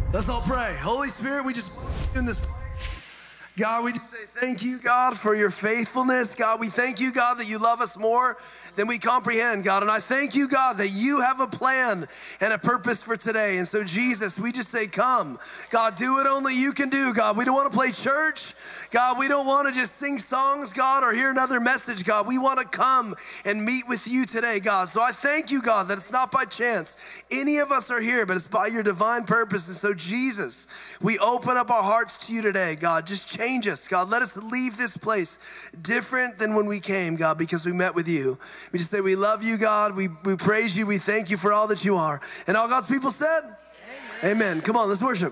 Let's all pray. Holy Spirit, we just in this place. God, we just say thank you, God, for your faithfulness. God, we thank you, God, that you love us more than we comprehend, God. And I thank you, God, that you have a plan and a purpose for today. And so, Jesus, we just say, come. God, do what only you can do, God. We don't want to play church. God, we don't want to just sing songs, God, or hear another message, God. We want to come and meet with you today, God. So I thank you, God, that it's not by chance any of us are here, but it's by your divine purpose. And so, Jesus, we open up our hearts to you today, God. Just change us, God. Let us leave this place different than when we came, God, because we met with you. We just say we love you, God. We praise you. We thank you for all that you are. And all God's people said, amen. Amen. Come on, let's worship.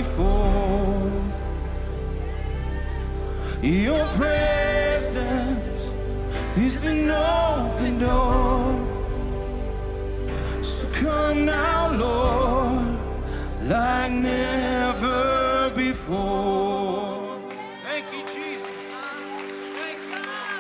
before. Your presence is an open door. So come now, Lord, like never before. Thank you, Jesus. Thank you.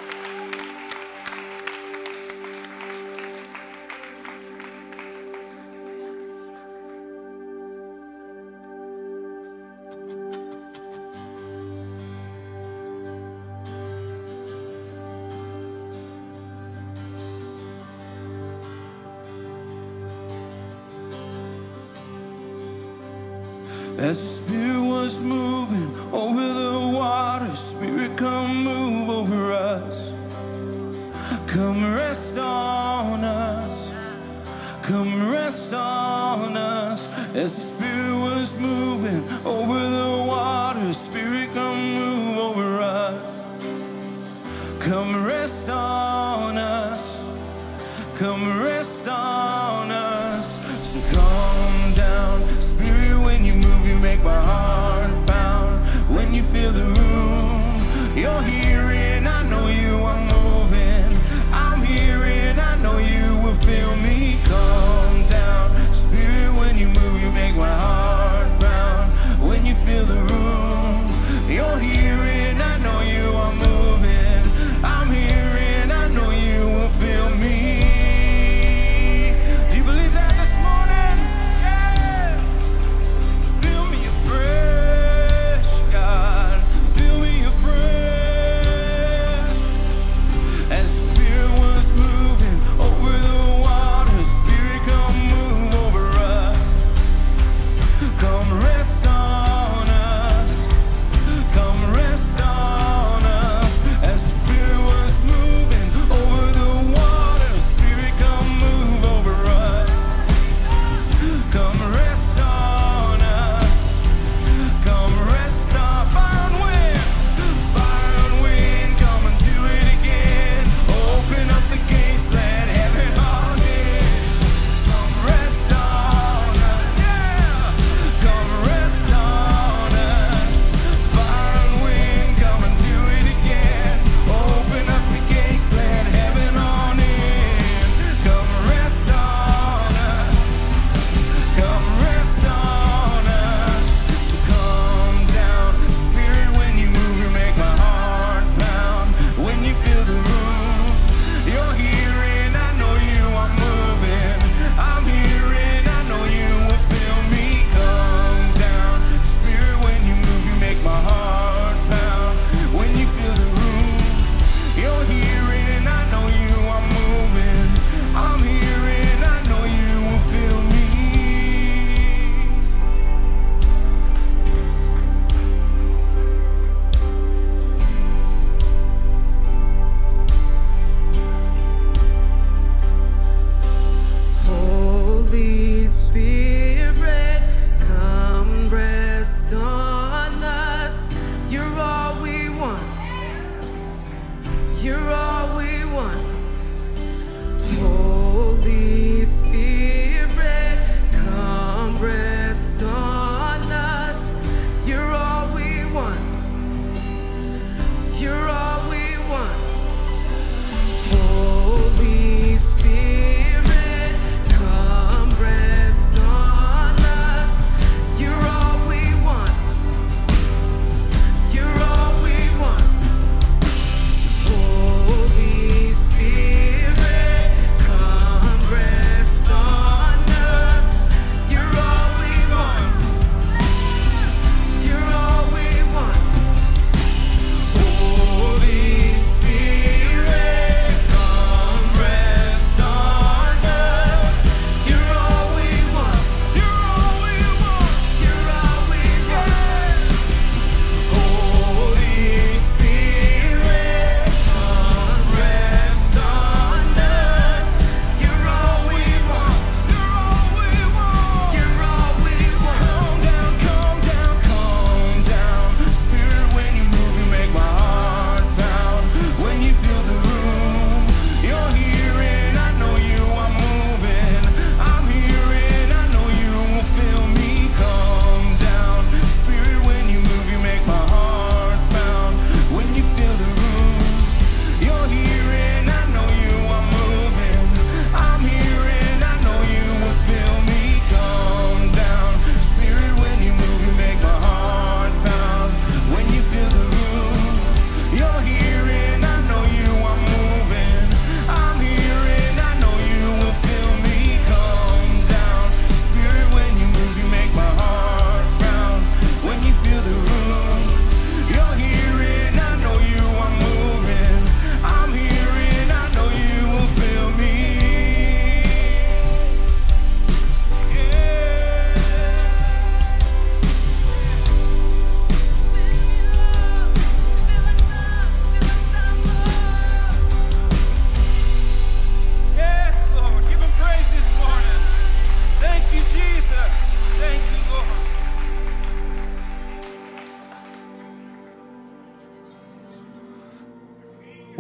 As the Spirit was moving over the water, Spirit, come move over us. Come rest on us. Come rest on us. As the Spirit was moving over the water, Spirit, come move over us. Come rest on us. Come rest on us. So calm down, Spirit, when you move, you make my heart pound. When you feel the room, you're hearing, I know you are moving. I'm hearing, I know you will feel me. Calm down, Spirit, when you move, you make my heart pound. When you feel the room, you're hearing, I know you are moving. I'm hearing, I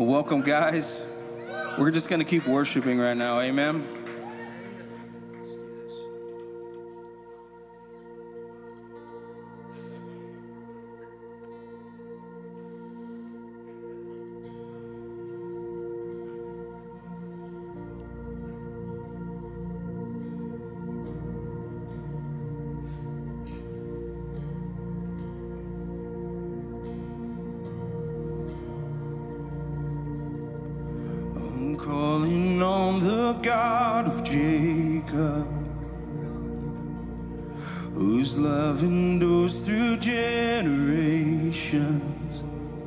Well, welcome, guys. We're just going to keep worshiping right now. Amen. Calling on the God of Jacob, whose love endures through generations.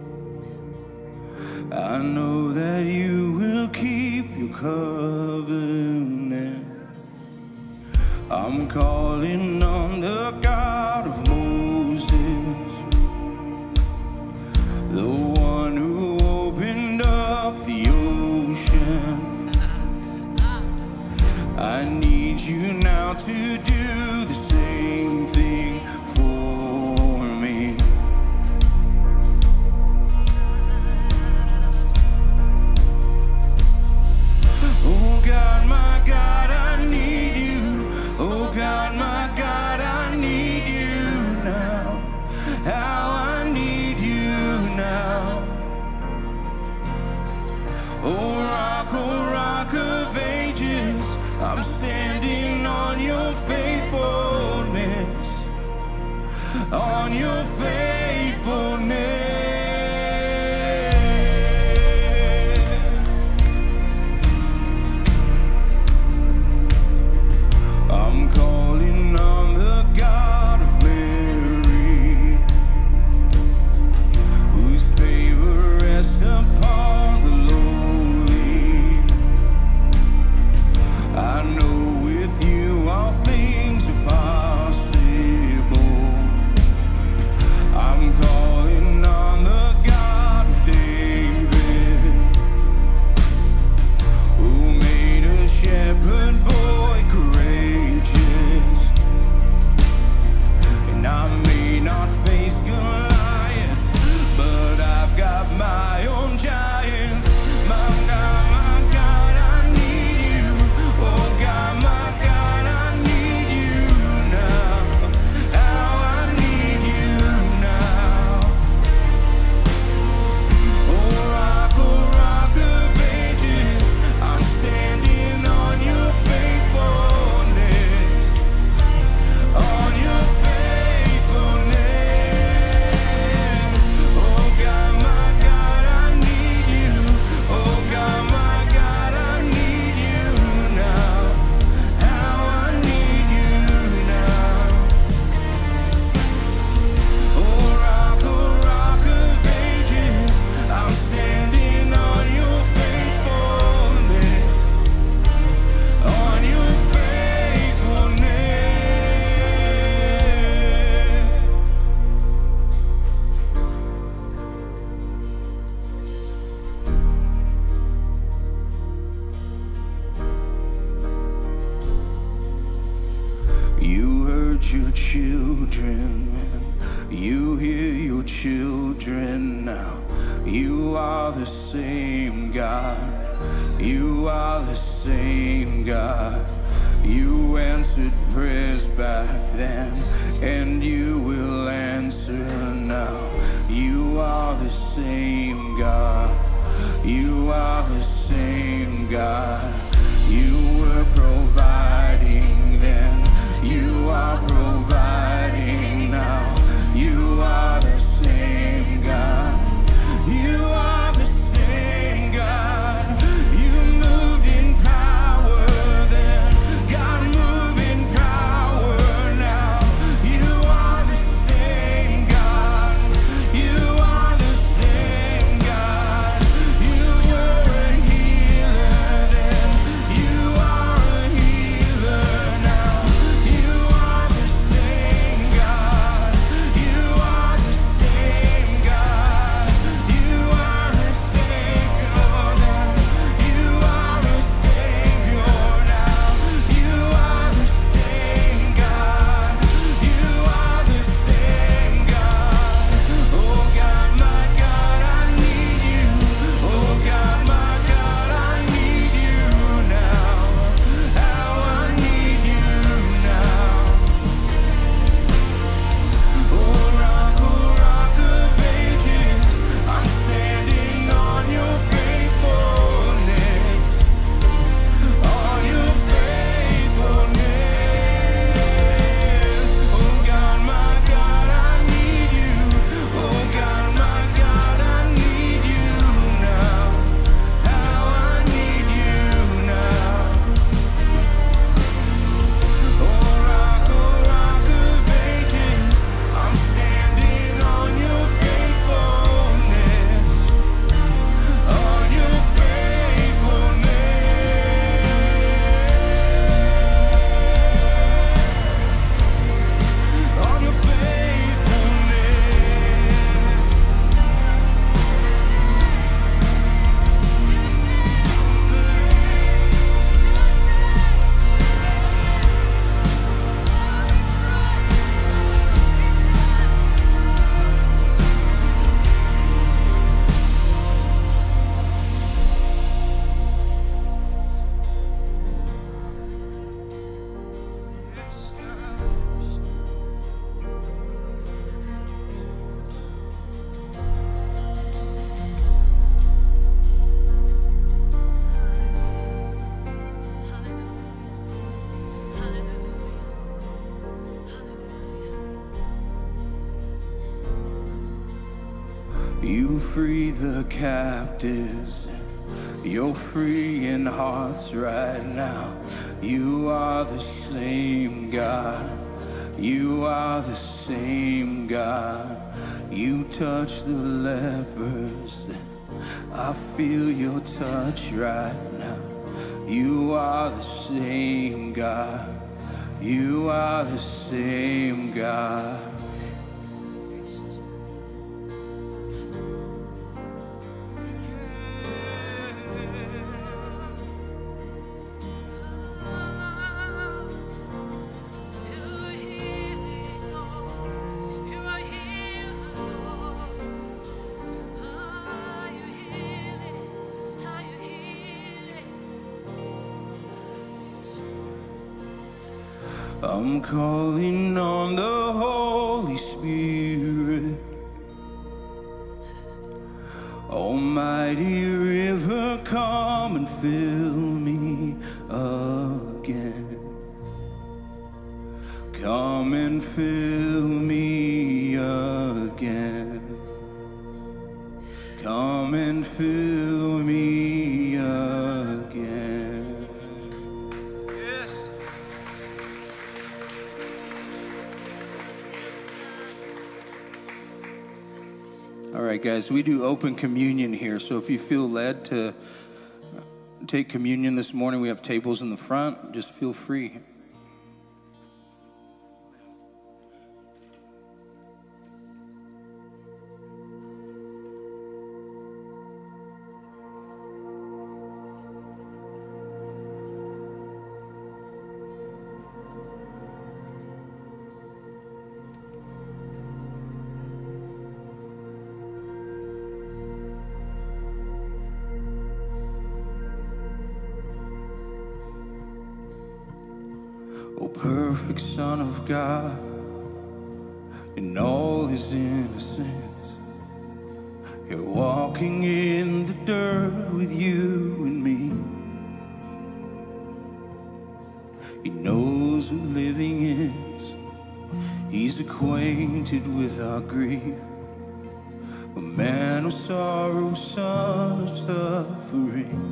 I know that you will keep your covenant. I'm calling on the God of Moses, the one who opened up the ocean. I need you now to do the same thing for me. Oh God, my God, I need you. Oh God, my God, I need you now. How I need you now. Oh rock of ages, I'm standing on your faithfulness, on your faithfulness. I'm calling on the God of Mary, whose favor rests upon the lowly. I know with you all things are possible. I'm calling on the God of David, who made a shepherd boy courageous. And I may not face Goliath, but I've got my own giants. My God, I need you. Oh God, my God, I need you now. How I need you now. Oh rock of ages, I'm standing on your faithfulness, on your faithfulness. Oh God, my God, I need you. Oh God, my God, I need you now. How I need you now. Oh rock of ages, I'm standing on your faithfulness, on your faithfulness. You heard your children, and you hear your children now. You are the same God. You are the same God. You answered prayers back then, and you will answer now. You are the same God. You are the same God. You were providing then. You are providing now. You are the same God. You are the same God. You moved in power then. God, move in power now. You are the same God. You are the same God. You were a healer then. You free the captives. You're freeing hearts right now. You are the same God. You are the same God. You touch the lepers. I feel your touch right now. You are the same God. You are the same God. I'm calling on the Holy Spirit. Almighty river, come and fill me again. Come and fill me again. Come and fill me again. Yes. All right, guys, we do open communion here, so if you feel led to take communion this morning, we have tables in the front. Just feel free. O perfect Son of God, in all his innocence, you're walking in the dirt with you and me. He knows what living is. He's acquainted with our grief. A man of sorrow, son of suffering.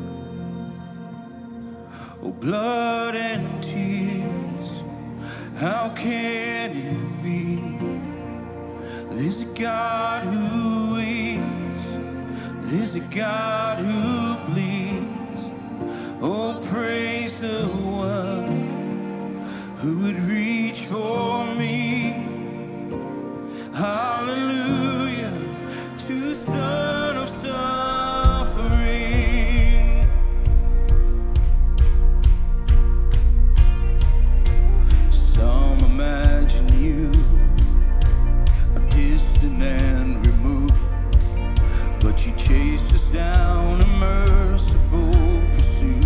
Oh, blood and tears, how can it be? There's a God who weeps, there's a God who bleeds. Oh, praise the one who would reach for me. Hallelujah to the Son of suffering. Some imagine you are distant and removed, but you chase us down in merciful pursuit.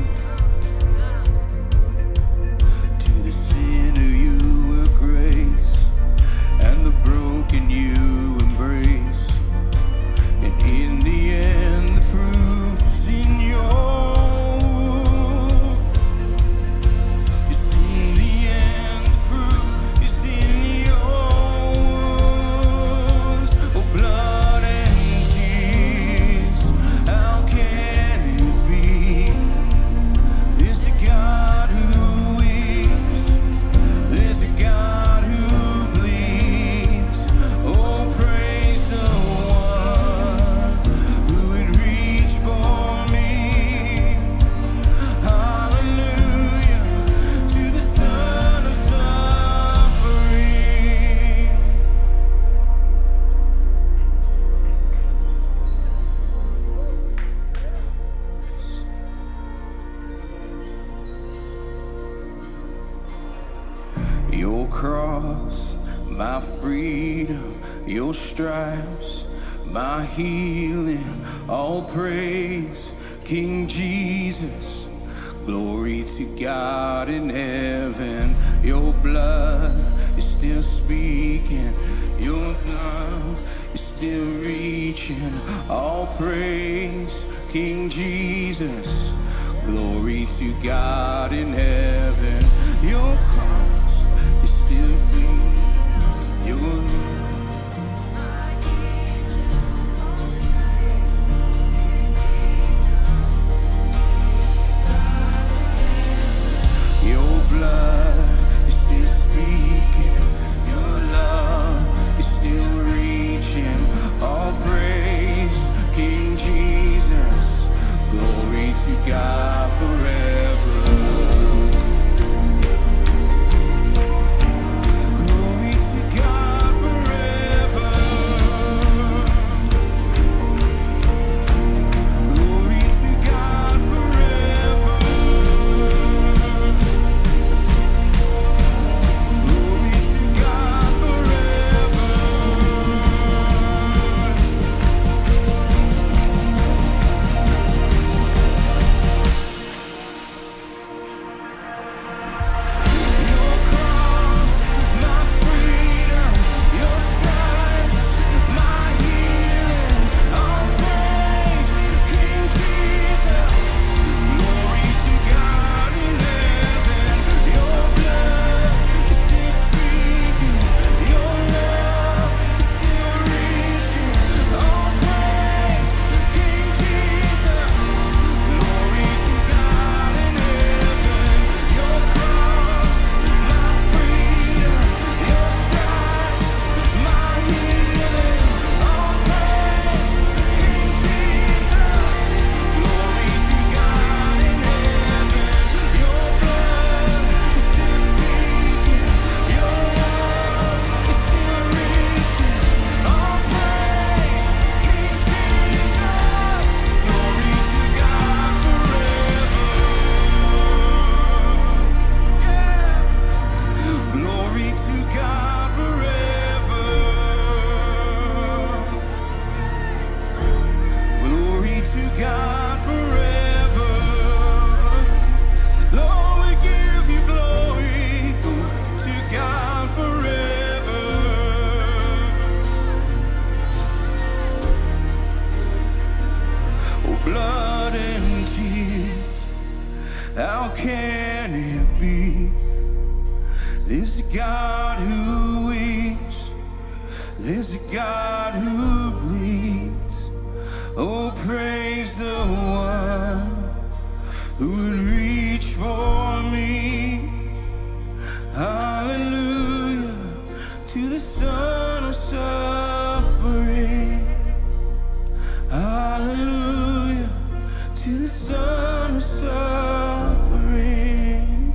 To the sinner you were grace, and the broken you embrace. And in the end, the proof is in your womb. Yes, in the end, the proof is in your wounds. Oh, blood and tears, how can it be? There's a God who weeps, there's a God who bleeds. Oh, praise the one who would reach for me. Hallelujah to the Son of suffering. Your cross, my freedom, your stripes, my healing, all praise, King Jesus. Glory to God in heaven. Your blood is still speaking, your love is still reaching. All praise, King Jesus. Glory to God in heaven. Your cross is still free. Your There's a God who bleeds. Oh, praise the one who would reach for me. Hallelujah to the Son of suffering. Hallelujah to the Son of suffering.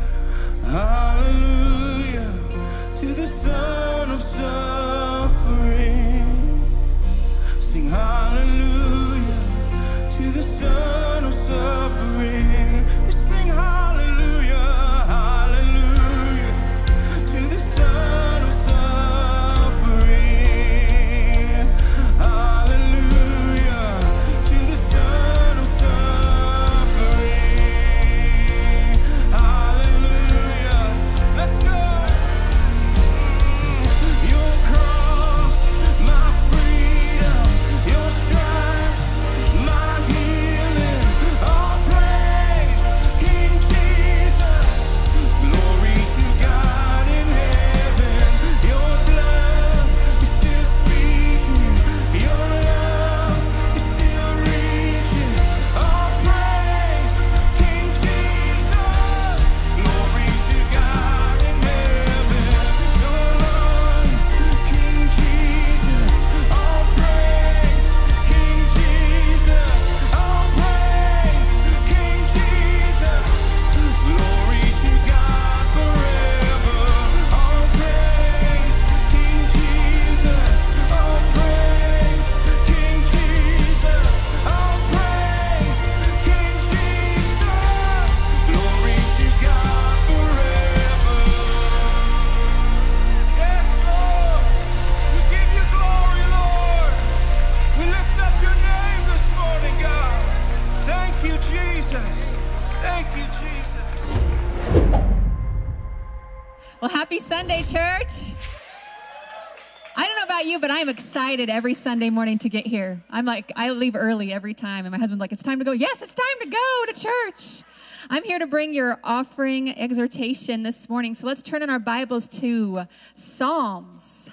Hallelujah to the Son of suffering. Sing hallelujah to the Son of suffering. Just sing hallelujah, hallelujah to the Son of suffering. Hallelujah to the Son of suffering. Hallelujah. Let's go. Your cross, my freedom, your stripes, my healing. All praise, King Jesus. Glory to God in heaven. Your blood is still speaking. Your love is still reaching. All praise, King Jesus. Glory to God in heaven. Your lungs, King Jesus. All praise, King Jesus. All praise, King Jesus. Glory to God forever. All praise, King Jesus. All praise, King Jesus. All praise, King Jesus. Glory to God forever. Yes, Lord. We give you glory, Lord. We lift up your name this morning, God. Thank you, Jesus. Thank you, Jesus. Well, happy Sunday, church. I don't know about you, but I'm excited every Sunday morning to get here. I leave early every time, and my husband's like, it's time to go. Yes, it's time to go to church. I'm here to bring your offering exhortation this morning. So let's turn in our Bibles to Psalms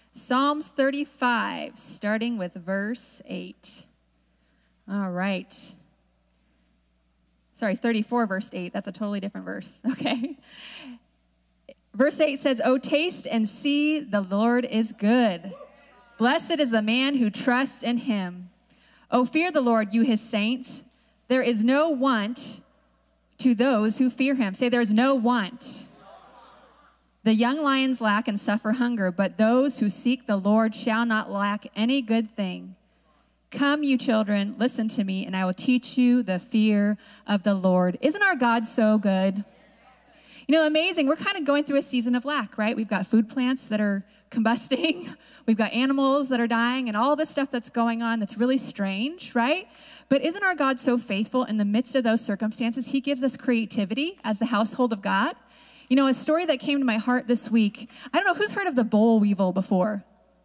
35, starting with verse 8. All right. Sorry, 34, verse 8. That's a totally different verse. Okay. Verse 8 says, "Oh, taste and see the Lord is good. Blessed is the man who trusts in him. Oh, fear the Lord, you his saints. There is no want to those who fear him." Say, there's no want. The young lions lack and suffer hunger, but those who seek the Lord shall not lack any good thing. Come, you children, listen to me, and I will teach you the fear of the Lord. Isn't our God so good? You know, amazing. We're kind of going through a season of lack, right? We've got food plants that are combusting. We've got animals that are dying and all this stuff that's going on that's really strange, right? But isn't our God so faithful in the midst of those circumstances? He gives us creativity as the household of God. You know, a story that came to my heart this week. I don't know, who's heard of the boll weevil before?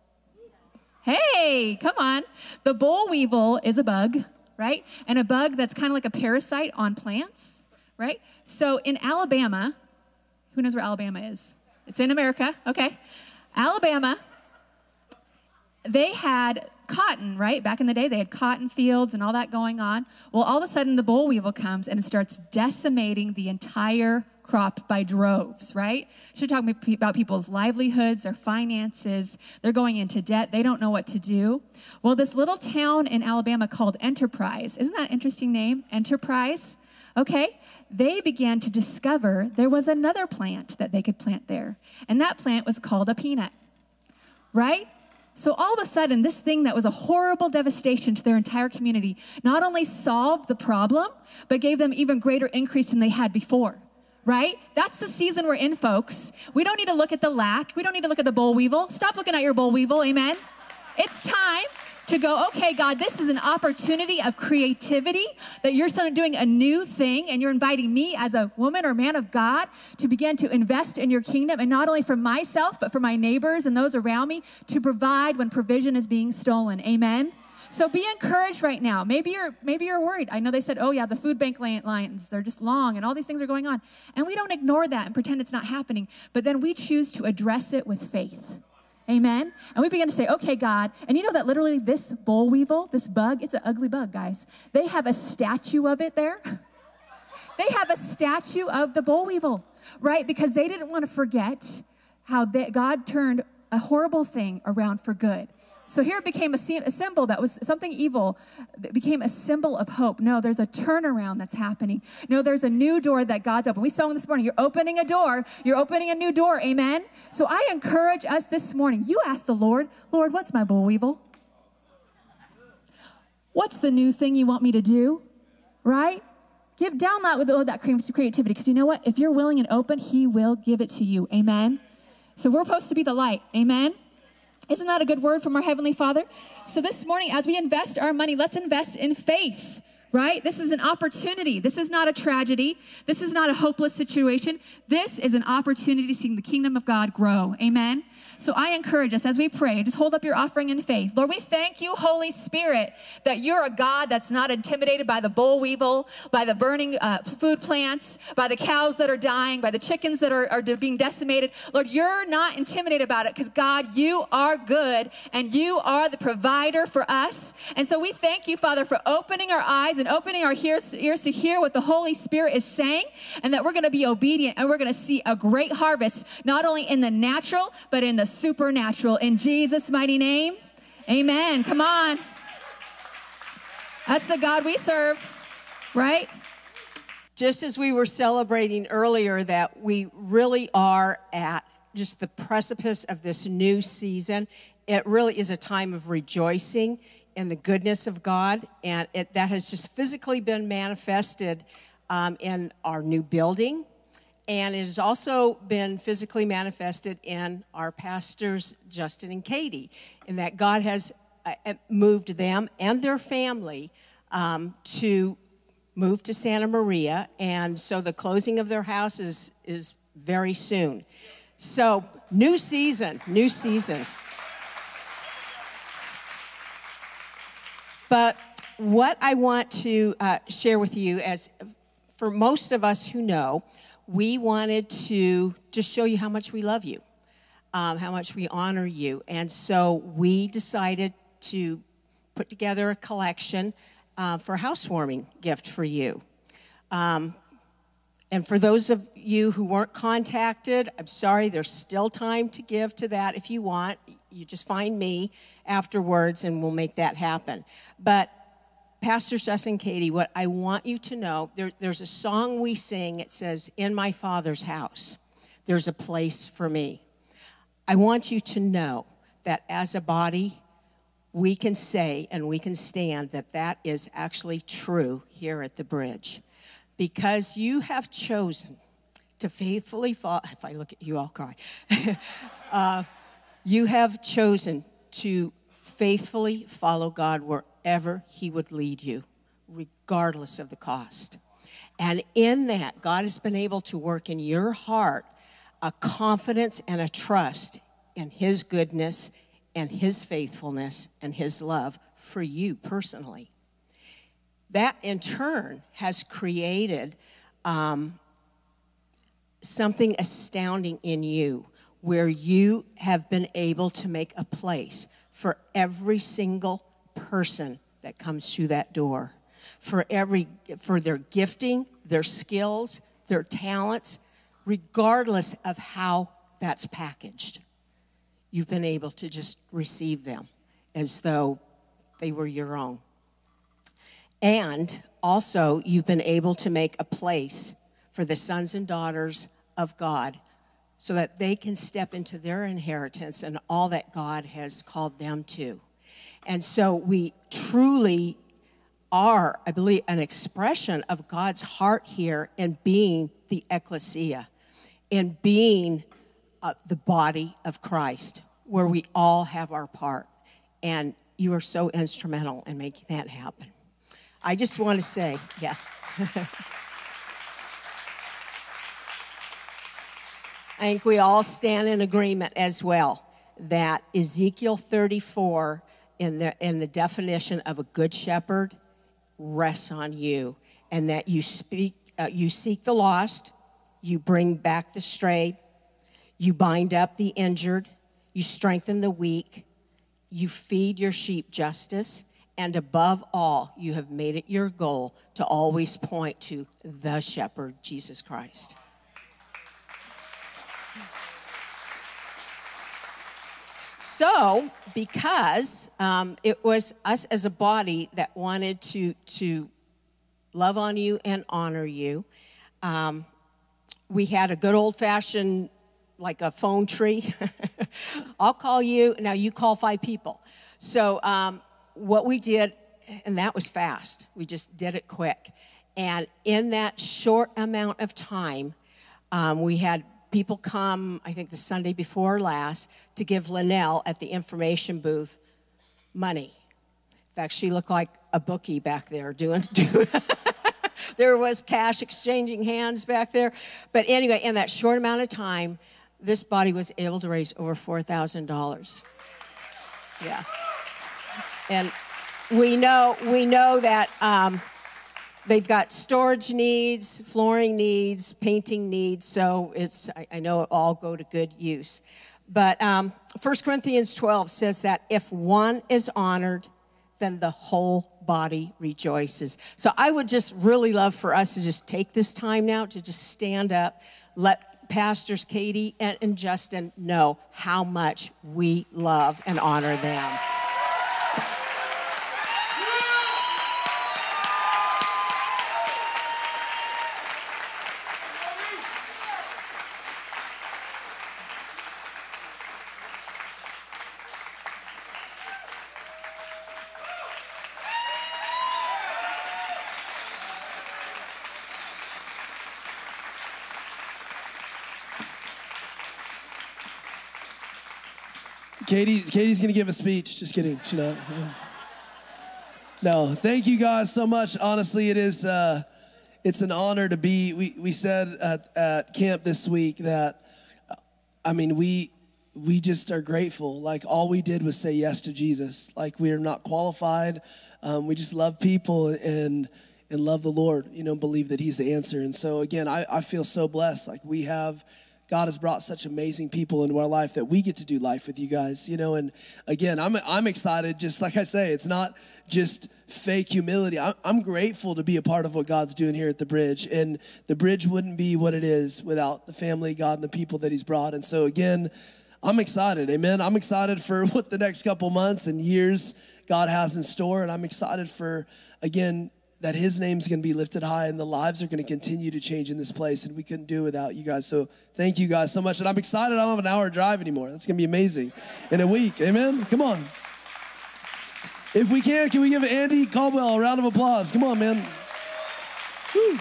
Hey, come on. The boll weevil is a bug, right? And a bug that's kind of like a parasite on plants, right? So in Alabama, who knows where Alabama is? It's in America, okay. Alabama, they had cotton, right? Back in the day, they had cotton fields and all that going on. Well, all of a sudden, the boll weevil comes and it starts decimating the entire crop by droves, right? She's talking about people's livelihoods, their finances. They're going into debt. They don't know what to do. Well, this little town in Alabama called Enterprise, isn't that an interesting name? Enterprise, okay? They began to discover there was another plant that they could plant there. And that plant was called a peanut, right? So all of a sudden, this thing that was a horrible devastation to their entire community not only solved the problem, but gave them even greater increase than they had before, right? That's the season we're in, folks. We don't need to look at the lack. We don't need to look at the boll weevil. Stop looking at your boll weevil, amen? It's time to go, okay, God, this is an opportunity of creativity, that you're doing a new thing, and you're inviting me as a woman or man of God to begin to invest in your kingdom, and not only for myself, but for my neighbors and those around me, to provide when provision is being stolen, amen? So be encouraged right now. Maybe you're worried. I know they said, oh yeah, the food bank lines, they're just long, and all these things are going on. And we don't ignore that and pretend it's not happening, but then we choose to address it with faith. Amen? And we began to say, okay, God. And you know that literally this boll weevil, this bug, it's an ugly bug, guys. They have a statue of it there. They have a statue of the boll weevil, right? Because they didn't want to forget how God turned a horrible thing around for good. So here it became a symbol that was something evil. It became a symbol of hope. No, there's a turnaround that's happening. No, there's a new door that God's opened. We sang this morning, you're opening a door. You're opening a new door. Amen? So I encourage us this morning. You ask the Lord, Lord, what's my boll weevil? What's the new thing you want me to do? Right? Give down that creativity, because you know what? If you're willing and open, he will give it to you. Amen? So we're supposed to be the light. Amen? Isn't that a good word from our Heavenly Father? So this morning, as we invest our money, let's invest in faith, right? This is an opportunity. This is not a tragedy. This is not a hopeless situation. This is an opportunity to see the kingdom of God grow. Amen? So I encourage us as we pray, just hold up your offering in faith. Lord, we thank you, Holy Spirit, that you're a God that's not intimidated by the boll weevil, by the burning food plants, by the cows that are dying, by the chickens that are being decimated. Lord, you're not intimidated about it because, God, you are good and you are the provider for us. And so we thank you, Father, for opening our eyes and opening our ears to hear what the Holy Spirit is saying, and that we're going to be obedient and we're going to see a great harvest, not only in the natural, but in the supernatural. In Jesus' mighty name, amen. Come on. That's the God we serve, right? Just as we were celebrating earlier that we really are at just the precipice of this new season, it really is a time of rejoicing in the goodness of God, and that has just physically been manifested in our new building. And it has also been physically manifested in our pastors, Justin and Katie, in that God has moved them and their family to move to Santa Maria. And so the closing of their house is very soon. So new season. But what I want to share with you, as for most of us who know, we wanted to just show you how much we love you, how much we honor you. And so we decided to put together a collection for a housewarming gift for you. And for those of you who weren't contacted, I'm sorry, there's still time to give to that if you want. You just find me afterwards and we'll make that happen. But Pastor Justin and Katie, what I want you to know, there's a song we sing. It says, "In my Father's house, there's a place for me." I want you to know that as a body, we can say and we can stand that is actually true here at the Bridge. Because you have chosen to faithfully follow, if I look at you, I'll cry. You have chosen to faithfully follow God wherever he would lead you, regardless of the cost. And in that, God has been able to work in your heart a confidence and a trust in his goodness and his faithfulness and his love for you personally. That, in turn, has created something astounding in you, where you have been able to make a place for every single person that comes through that door, for their gifting, their skills, their talents, regardless of how that's packaged. You've been able to just receive them as though they were your own. And also, you've been able to make a place for the sons and daughters of God so that they can step into their inheritance and all that God has called them to. And so we truly are, I believe, an expression of God's heart here in being the ecclesia, in being the body of Christ, where we all have our part. And you are so instrumental in making that happen. I just want to say, yeah. I think we all stand in agreement as well that Ezekiel 34 in the definition of a good shepherd rests on you, and that you seek the lost, you bring back the stray, you bind up the injured, you strengthen the weak, you feed your sheep justice, and above all, you have made it your goal to always point to the shepherd, Jesus Christ. So, because it was us as a body that wanted to love on you and honor you, we had a good old-fashioned, like a phone tree. I'll call you, now you call 5 people. So what we did, and that was fast. We just did it quick. And in that short amount of time, we had people come, I think the Sunday before last, to give Linnell at the information booth money. In fact, she looked like a bookie back there doing there was cash exchanging hands back there. But anyway, in that short amount of time, this body was able to raise over $4,000. Yeah. And we know that they've got storage needs, flooring needs, painting needs, so I know it all go to good use. But 1 Corinthians 12 says that if one is honored, then the whole body rejoices. So I would just really love for us to just take this time now to just stand up, let Pastors Katie and Justin know how much we love and honor them. Katie's going to give a speech. Just kidding. She's not. No, thank you guys so much. Honestly, it's an honor to be. We said at camp this week that, we just are grateful. Like, all we did was say yes to Jesus. Like, we are not qualified. We just love people and love the Lord, believe that he's the answer. And so, again, I feel so blessed. Like, God has brought such amazing people into our life that we get to do life with you guys, and again, I'm excited. Just like I say, it's not just fake humility. I'm grateful to be a part of what God's doing here at the Bridge, and the Bridge wouldn't be what it is without the family of God and the people that he's brought. And so again, I'm excited, amen. I'm excited for what the next couple months and years God has in store, and I'm excited for, again, that his name's going to be lifted high and the lives are going to continue to change in this place, and we couldn't do it without you guys. So thank you guys so much. And I'm excited I don't have an hour drive anymore. That's going to be amazing in a week. Amen? Come on. If we can we give Andy Caldwell a round of applause? Come on, man. Woo.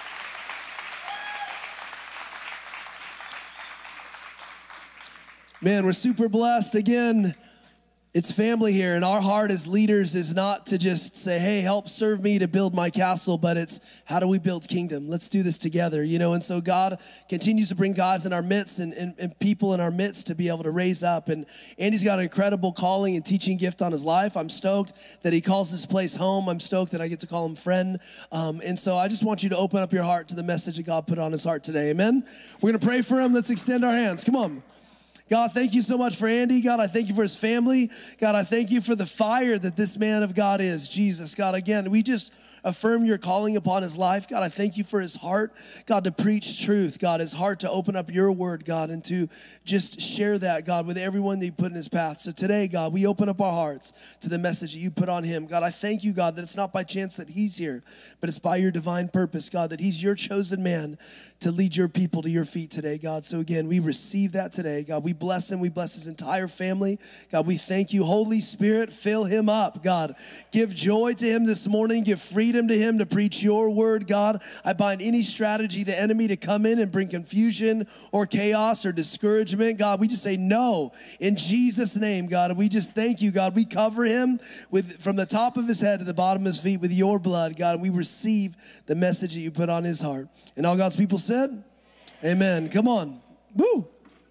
Man, we're super blessed. Again, it's family here, and our heart as leaders is not to just say, hey, help serve me to build my castle, but it's how do we build kingdom? Let's do this together, And so God continues to bring guys in our midst and people in our midst to be able to raise up. And Andy's got an incredible calling and teaching gift on his life. I'm stoked that he calls this place home. I'm stoked that I get to call him friend. And so I just want you to open up your heart to the message that God put on his heart today. Amen? We're going to pray for him. Let's extend our hands. Come on. God, thank you so much for Andy. God, I thank you for his family. God, I thank you for the fire that this man of God is. Jesus, God, again, we just affirm your calling upon his life. God, I thank you for his heart, God, to preach truth. God, his heart to open up your word, God, and to just share that, God, with everyone that you put in his path. So today, God, we open up our hearts to the message that you put on him. God, I thank you, God, that it's not by chance that he's here, but it's by your divine purpose, God, that he's your chosen man to lead your people to your feet today, God. So again, we receive that today. God, we bless him. We bless his entire family. God, we thank you. Holy Spirit, fill him up, God. Give joy to him this morning. Give freedom to him to preach your word, God. I bind any strategy, the enemy, to come in and bring confusion or chaos or discouragement. God, we just say no in Jesus' name, God. And we just thank you, God. We cover him from the top of his head to the bottom of his feet with your blood, God. And we receive the message that you put on his heart. And all God's people said, amen. Come on. Woo.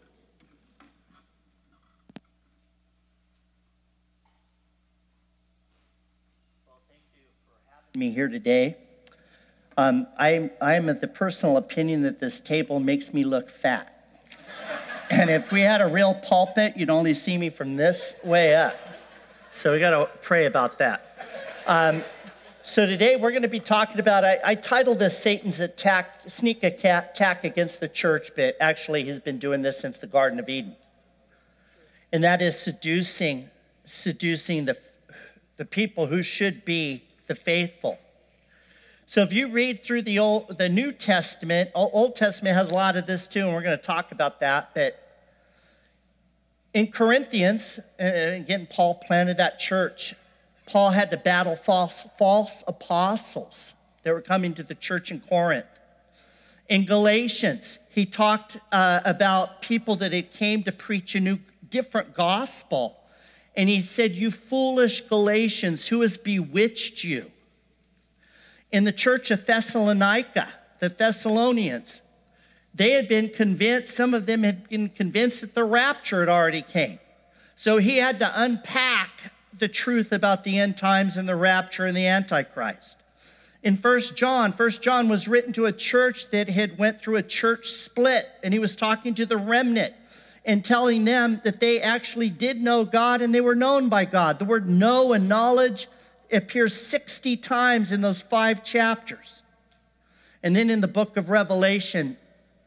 Well, thank you for having me here today. I'm of the personal opinion that this table makes me look fat. And if we had a real pulpit, you'd only see me from this way up. So we got to pray about that. So today we're going to be talking about, I titled this Satan's sneak attack against the church, but actually he's been doing this since the Garden of Eden. And that is seducing the people who should be the faithful. So if you read through the New Testament, Old Testament has a lot of this too, and we're going to talk about that. But in Corinthians, again, Paul planted that church. Paul had to battle false apostles that were coming to the church in Corinth. In Galatians, he talked about people that had came to preach a different gospel. And he said, "You foolish Galatians, who has bewitched you?" In the church of Thessalonica, the Thessalonians, they had been convinced, some of them had been convinced that the rapture had already came. So he had to unpack the truth about the end times and the rapture and the Antichrist. In 1 John was written to a church that had went through a church split, and he was talking to the remnant and telling them that they actually did know God and they were known by God. The word know and knowledge appears 60 times in those 5 chapters. And then in the book of Revelation,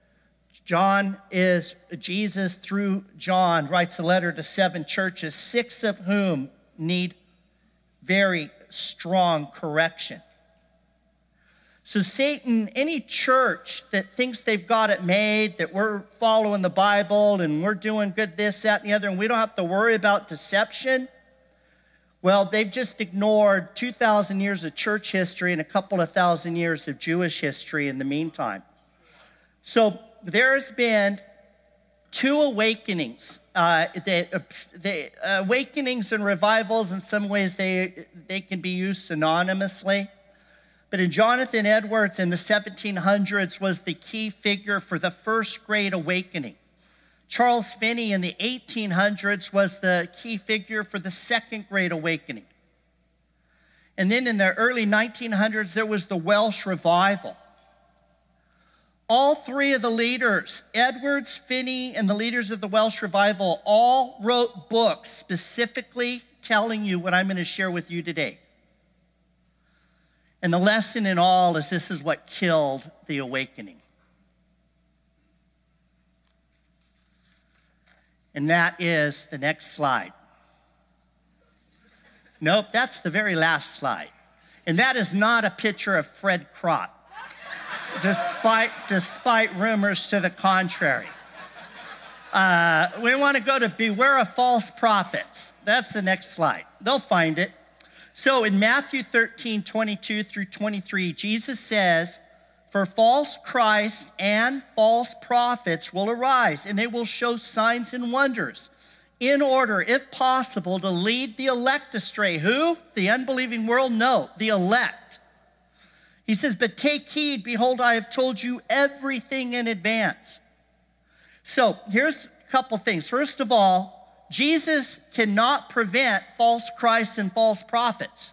Jesus through John writes a letter to 7 churches, 6 of whom need very strong correction. So Satan, any church that thinks they've got it made, that we're following the Bible and we're doing good this, that, and the other, and we don't have to worry about deception, well, they've just ignored 2,000 years of church history and a couple of thousand years of Jewish history in the meantime. So there's been 2 awakenings. The awakenings and revivals, in some ways, they can be used synonymously. But in Jonathan Edwards in the 1700s was the key figure for the first Great Awakening. Charles Finney in the 1800s was the key figure for the Second Great Awakening. And then in the early 1900s, there was the Welsh Revival. All 3 of the leaders, Edwards, Finney, and the leaders of the Welsh Revival, all wrote books specifically telling you what I'm going to share with you today. And the lesson in all is this is what killed the awakening. And that is the next slide. Nope, that's the very last slide. And that is not a picture of Fred Krott, despite rumors to the contrary. We want to go to beware of false prophets. That's the next slide. They'll find it. So in Matthew 13, 22 through 23, Jesus says, "For false Christs and false prophets will arise, and they will show signs and wonders, in order, if possible, to lead the elect astray." Who? The unbelieving world? No, the elect. He says, "But take heed, behold, I have told you everything in advance." So here's a couple things. First of all, Jesus cannot prevent false Christs and false prophets.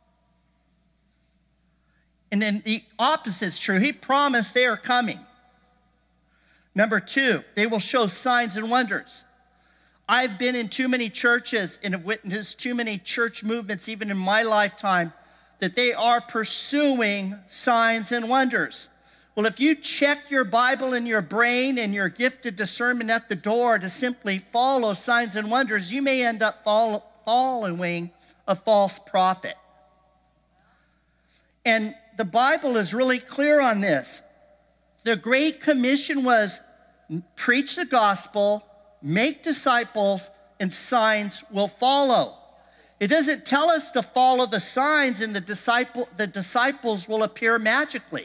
And then the opposite's true. He promised they are coming. Number 2, they will show signs and wonders. I've been in too many churches and have witnessed too many church movements, even in my lifetime, that they are pursuing signs and wonders. Well, if you check your Bible in your brain and your gifted discernment at the door to simply follow signs and wonders, you may end up following a false prophet. And the Bible is really clear on this. The Great Commission was preach the gospel, make disciples, and signs will follow. It doesn't tell us to follow the signs and the disciples will appear magically.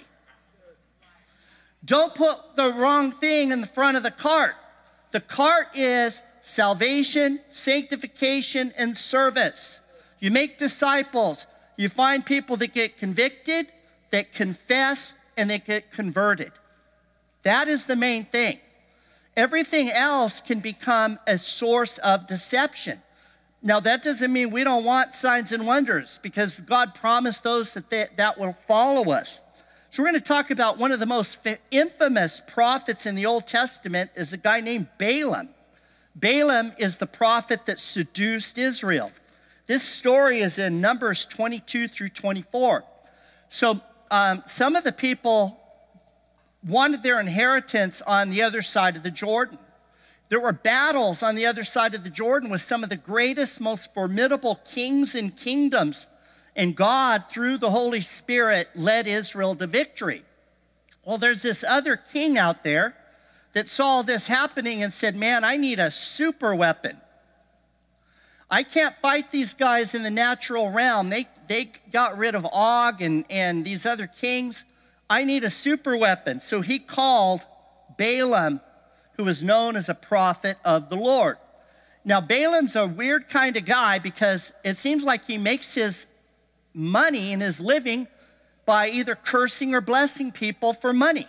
Don't put the wrong thing in the front of the cart. The cart is salvation, sanctification, and service. You make disciples. You find people that get convicted, that confess, and they get converted. That is the main thing. Everything else can become a source of deception. Now, that doesn't mean we don't want signs and wonders, because God promised those that will follow us. So we're going to talk about one of the most infamous prophets in the Old Testament is a guy named Balaam. Balaam is the prophet that seduced Israel. This story is in Numbers 22 through 24. So some of the people wanted their inheritance on the other side of the Jordan. There were battles on the other side of the Jordan with some of the greatest, most formidable kings and kingdoms. And God, through the Holy Spirit, led Israel to victory. Well, there's this other king out there that saw this happening and said, man, I need a super weapon. I can't fight these guys in the natural realm. They got rid of Og and these other kings. I need a super weapon. So he called Balaam, who was known as a prophet of the Lord. Now, Balaam's a weird kind of guy because it seems like he makes his money and his living by either cursing or blessing people for money.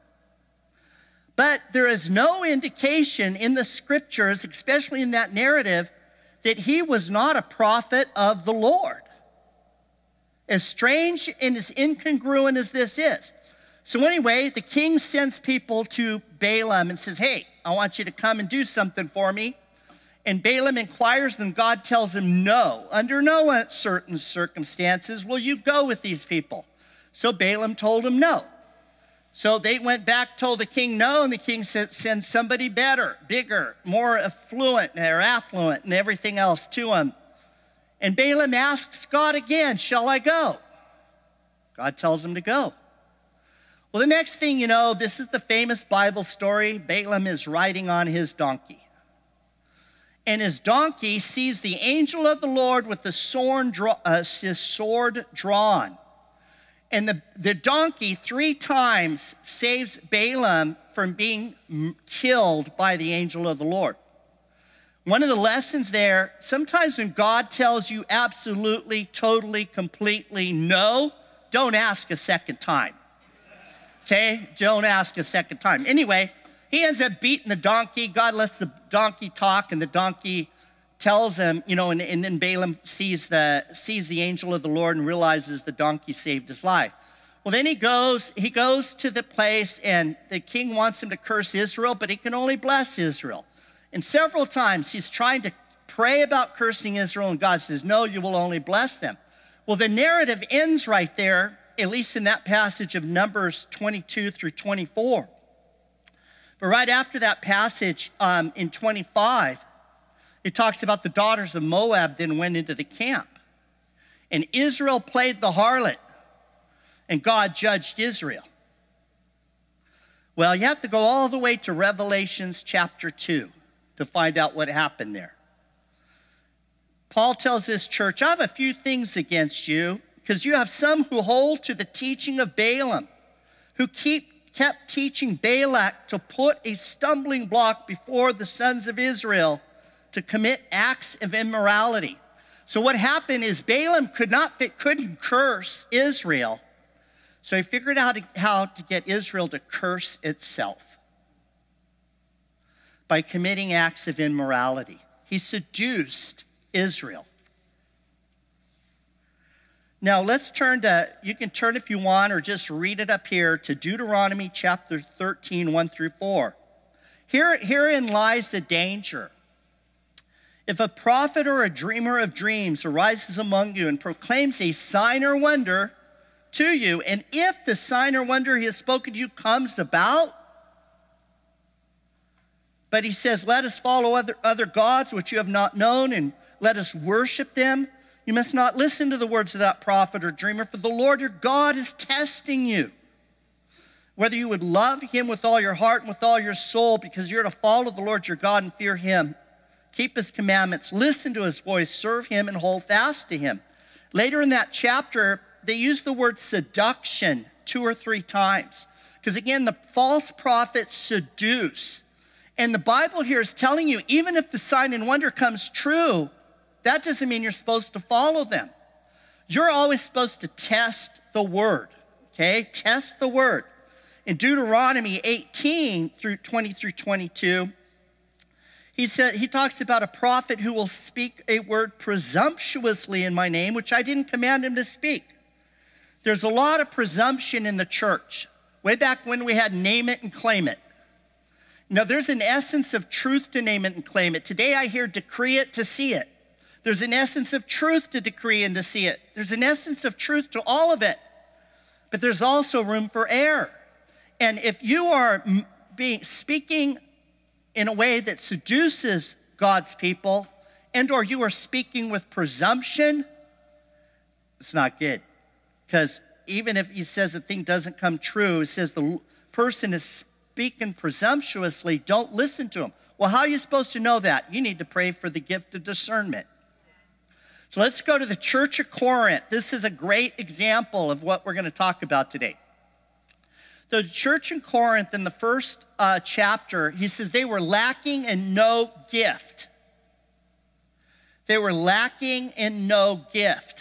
But there is no indication in the scriptures, especially in that narrative, that he was not a prophet of the Lord. As strange and as incongruent as this is. So anyway, the king sends people to Balaam and says, hey, I want you to come and do something for me. And Balaam inquires, and God tells him, no, under no certain circumstances will you go with these people. So Balaam told him no. So they went back, told the king no, and the king said, send somebody better, bigger, more affluent, and everything else to him. And Balaam asks God again, shall I go? God tells him to go. Well, the next thing you know, this is the famous Bible story. Balaam is riding on his donkey. And his donkey sees the angel of the Lord with his sword drawn. And the donkey 3 times saves Balaam from being killed by the angel of the Lord. One of the lessons there, sometimes when God tells you absolutely, totally, completely no, don't ask a second time. Okay? Don't ask a second time. Anyway, he ends up beating the donkey. God lets the donkey talk, and the donkey tells him, and then Balaam sees the angel of the Lord and realizes the donkey saved his life. Well, then he goes to the place, and the king wants him to curse Israel, but he can only bless Israel. And several times he's trying to pray about cursing Israel, and God says, no, you will only bless them. Well, the narrative ends right there, at least in that passage of Numbers 22 through 24. But right after that passage in 25, it talks about the daughters of Moab then went into the camp. And Israel played the harlot, and God judged Israel. Well, you have to go all the way to Revelations chapter 2 to find out what happened there. Paul tells this church, I have a few things against you, because you have some who hold to the teaching of Balaam, who kept teaching Balak to put a stumbling block before the sons of Israel to commit acts of immorality. So what happened is Balaam couldn't curse Israel, so he figured out how to get Israel to curse itself by committing acts of immorality. He seduced Israel. Now let's turn to, you can turn if you want or just read it up here, to Deuteronomy chapter 13, 1 through 4. Herein lies the danger. If a prophet or a dreamer of dreams arises among you and proclaims a sign or wonder to you, and if the sign or wonder he has spoken to you comes about, but he says, let us follow other gods which you have not known, and let us worship them, you must not listen to the words of that prophet or dreamer, for the Lord your God is testing you, whether you would love him with all your heart and with all your soul, because you're to follow the Lord your God and fear him. Keep his commandments, listen to his voice, serve him, and hold fast to him. Later in that chapter, they use the word seduction 2 or 3 times. Because again, the false prophets seduce. And the Bible here is telling you, even if the sign and wonder comes true, that doesn't mean you're supposed to follow them. You're always supposed to test the word, okay? Test the word. In Deuteronomy 18 through 20 through 22, he talks about a prophet who will speak a word presumptuously in my name, which I didn't command him to speak. there's a lot of presumption in the church. Way back when we had name it and claim it. Now, there's an essence of truth to name it and claim it. Today I hear decree it to see it. There's an essence of truth to decree and to see it. There's an essence of truth to all of it. But there's also room for error. And if you are speaking in a way that seduces God's people, and or you are speaking with presumption, it's not good. Because even if he says a thing doesn't come true, it says the person is speaking presumptuously, don't listen to him. Well, how are you supposed to know that? You need to pray for the gift of discernment. So let's go to the church of Corinth. This is a great example of what we're going to talk about today. The church in Corinth, in the first chapter, he says they were lacking in no gift. They were lacking in no gift.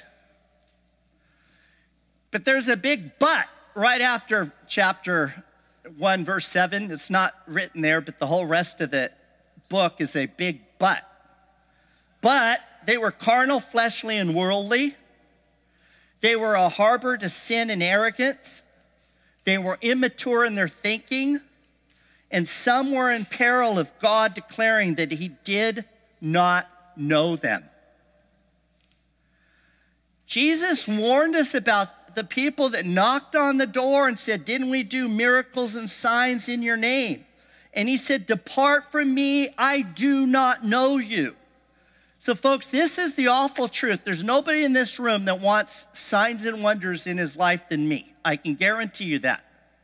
But there's a big but right after chapter 1, verse 7. It's not written there, but the whole rest of the book is a big but. But they were carnal, fleshly, and worldly. They were a harbor to sin and arrogance. They were immature in their thinking. And some were in peril of God declaring that he did not know them. Jesus warned us about the people that knocked on the door and said, didn't we do miracles and signs in your name? And he said, depart from me, I do not know you. So folks, this is the awful truth. There's nobody in this room that wants signs and wonders in his life than me. I can guarantee you that.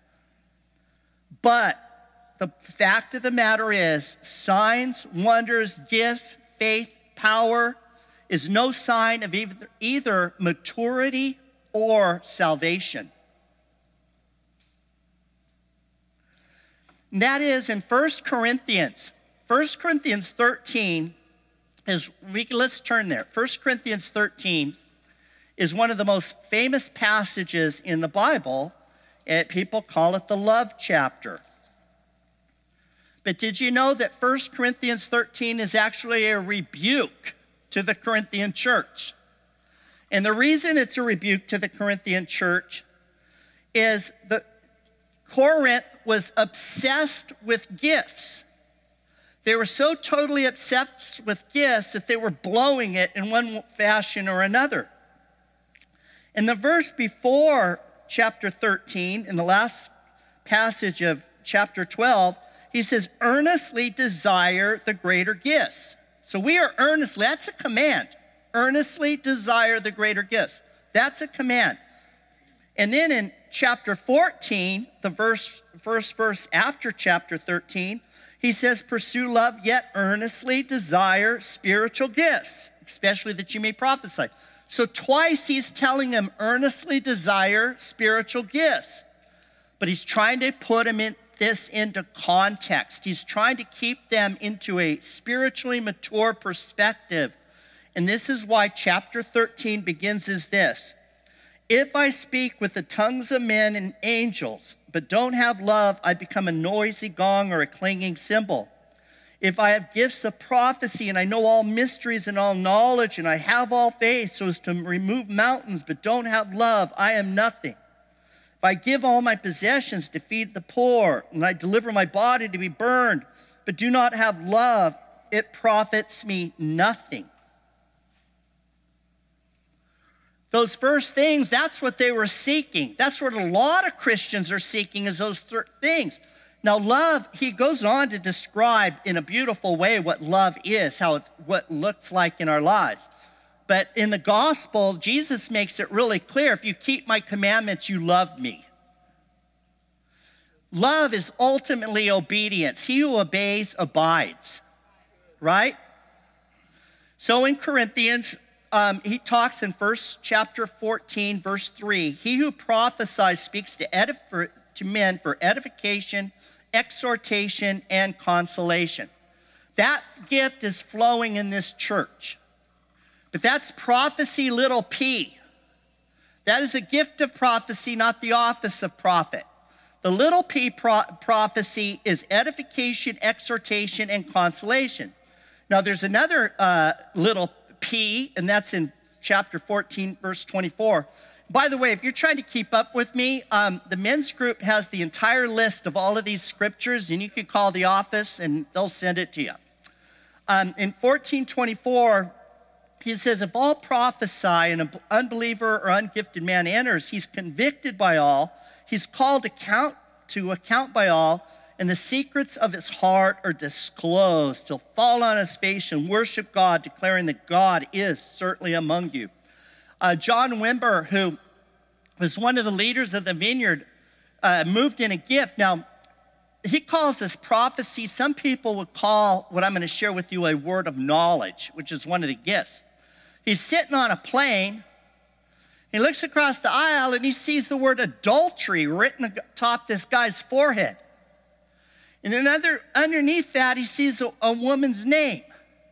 But the fact of the matter is, signs, wonders, gifts, faith, power is no sign of either maturity or salvation. And that is in 1 Corinthians 13 let's turn there. 1 Corinthians 13 is one of the most famous passages in the Bible, and people call it the love chapter. But did you know that 1 Corinthians 13 is actually a rebuke to the Corinthian church? And the reason it's a rebuke to the Corinthian church is that Corinth was obsessed with gifts. They were so totally obsessed with gifts that they were blowing it in one fashion or another. In the verse before chapter 13, in the last passage of chapter 12, he says, earnestly desire the greater gifts. So we are earnestly, that's a command. Earnestly desire the greater gifts. That's a command. And then in chapter 14, the first verse after chapter 13, he says, pursue love, yet earnestly desire spiritual gifts, especially that you may prophesy. So twice he's telling them, earnestly desire spiritual gifts. But he's trying to put them this into context. He's trying to keep them into a spiritually mature perspective. And this is why chapter 13 begins as this. If I speak with the tongues of men and angels, but don't have love, I become a noisy gong or a clanging cymbal. If I have gifts of prophecy and I know all mysteries and all knowledge and I have all faith so as to remove mountains, but don't have love, I am nothing. If I give all my possessions to feed the poor and I deliver my body to be burned, but do not have love, it profits me nothing. Those first things, that's what they were seeking. That's what a lot of Christians are seeking, is those things. Now love, he goes on to describe in a beautiful way what love is, what it looks like in our lives. But in the gospel, Jesus makes it really clear, if you keep my commandments, you love me. Love is ultimately obedience. He who obeys abides, right? So in Corinthians, he talks in chapter 14, verse 3, he who prophesies speaks to men for edification, exhortation, and consolation. That gift is flowing in this church. But that's prophecy, little p. That is a gift of prophecy, not the office of prophet. The little p prophecy is edification, exhortation, and consolation. Now there's another little P, and that's in chapter 14, verse 24. By the way, if you're trying to keep up with me, the men's group has the entire list of all of these scriptures, and you can call the office and they'll send it to you. In 14:24, he says, if all prophesy and an unbeliever or ungifted man enters, he's convicted by all, he's called to account by all, and the secrets of his heart are disclosed. He'll fall on his face and worship God, declaring that God is certainly among you. John Wimber, who was one of the leaders of the vineyard, moved in a gift. Now, he calls this prophecy. Some people would call what I'm going to share with you a word of knowledge, which is one of the gifts. He's sitting on a plane. He looks across the aisle and he sees the word adultery written atop this guy's forehead. And then underneath that, he sees a woman's name.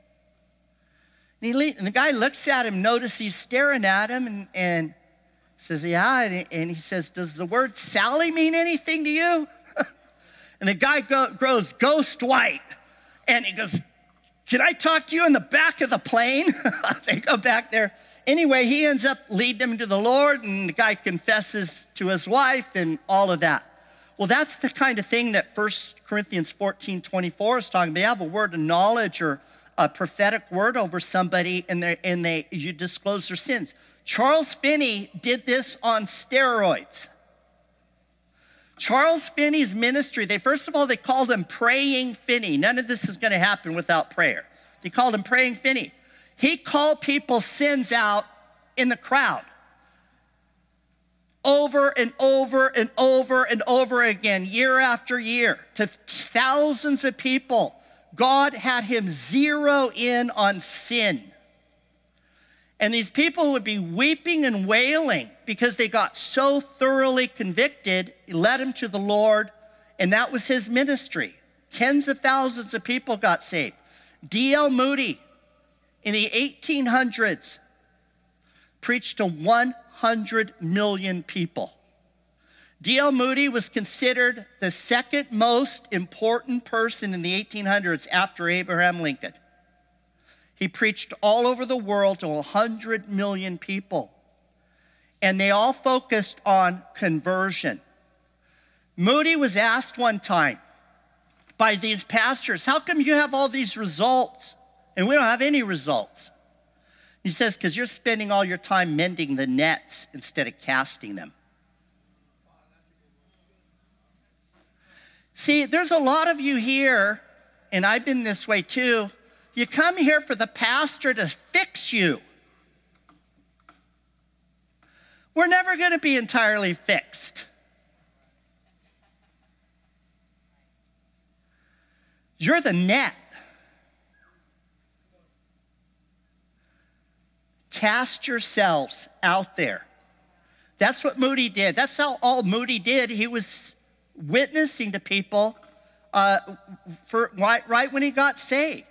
And the guy looks at him, notice he's staring at him, and says, yeah. And he says, does the word Sally mean anything to you? And the guy grows ghost white. And he goes, can I talk to you in the back of the plane? They go back there. Anyway, he ends up leading him to the Lord, and the guy confesses to his wife and all of that. Well, that's the kind of thing that 1 Corinthians 14:24 is talking about. You have a word of knowledge or a prophetic word over somebody, and you disclose their sins. Charles Finney did this on steroids. Charles Finney's ministry, first of all, they called him Praying Finney. None of this is going to happen without prayer. They called him Praying Finney. He called people's sins out in the crowd over and over and over and over again, year after year, to thousands of people. God had him zero in on sin. And these people would be weeping and wailing because they got so thoroughly convicted. He led them to the Lord, and that was his ministry. Tens of thousands of people got saved. D.L. Moody, in the 1800s, preached to 100 million people. D.L. Moody was considered the second most important person in the 1800s after Abraham Lincoln. He preached all over the world to 100 million people. And they all focused on conversion. Moody was asked one time by these pastors, how come you have all these results and we don't have any results? He says, because you're spending all your time mending the nets instead of casting them. See, there's a lot of you here, and I've been this way too. You come here for the pastor to fix you. We're never going to be entirely fixed. You're the net. Cast yourselves out there. That's what Moody did. That's how all Moody did. He was witnessing to people right when he got saved.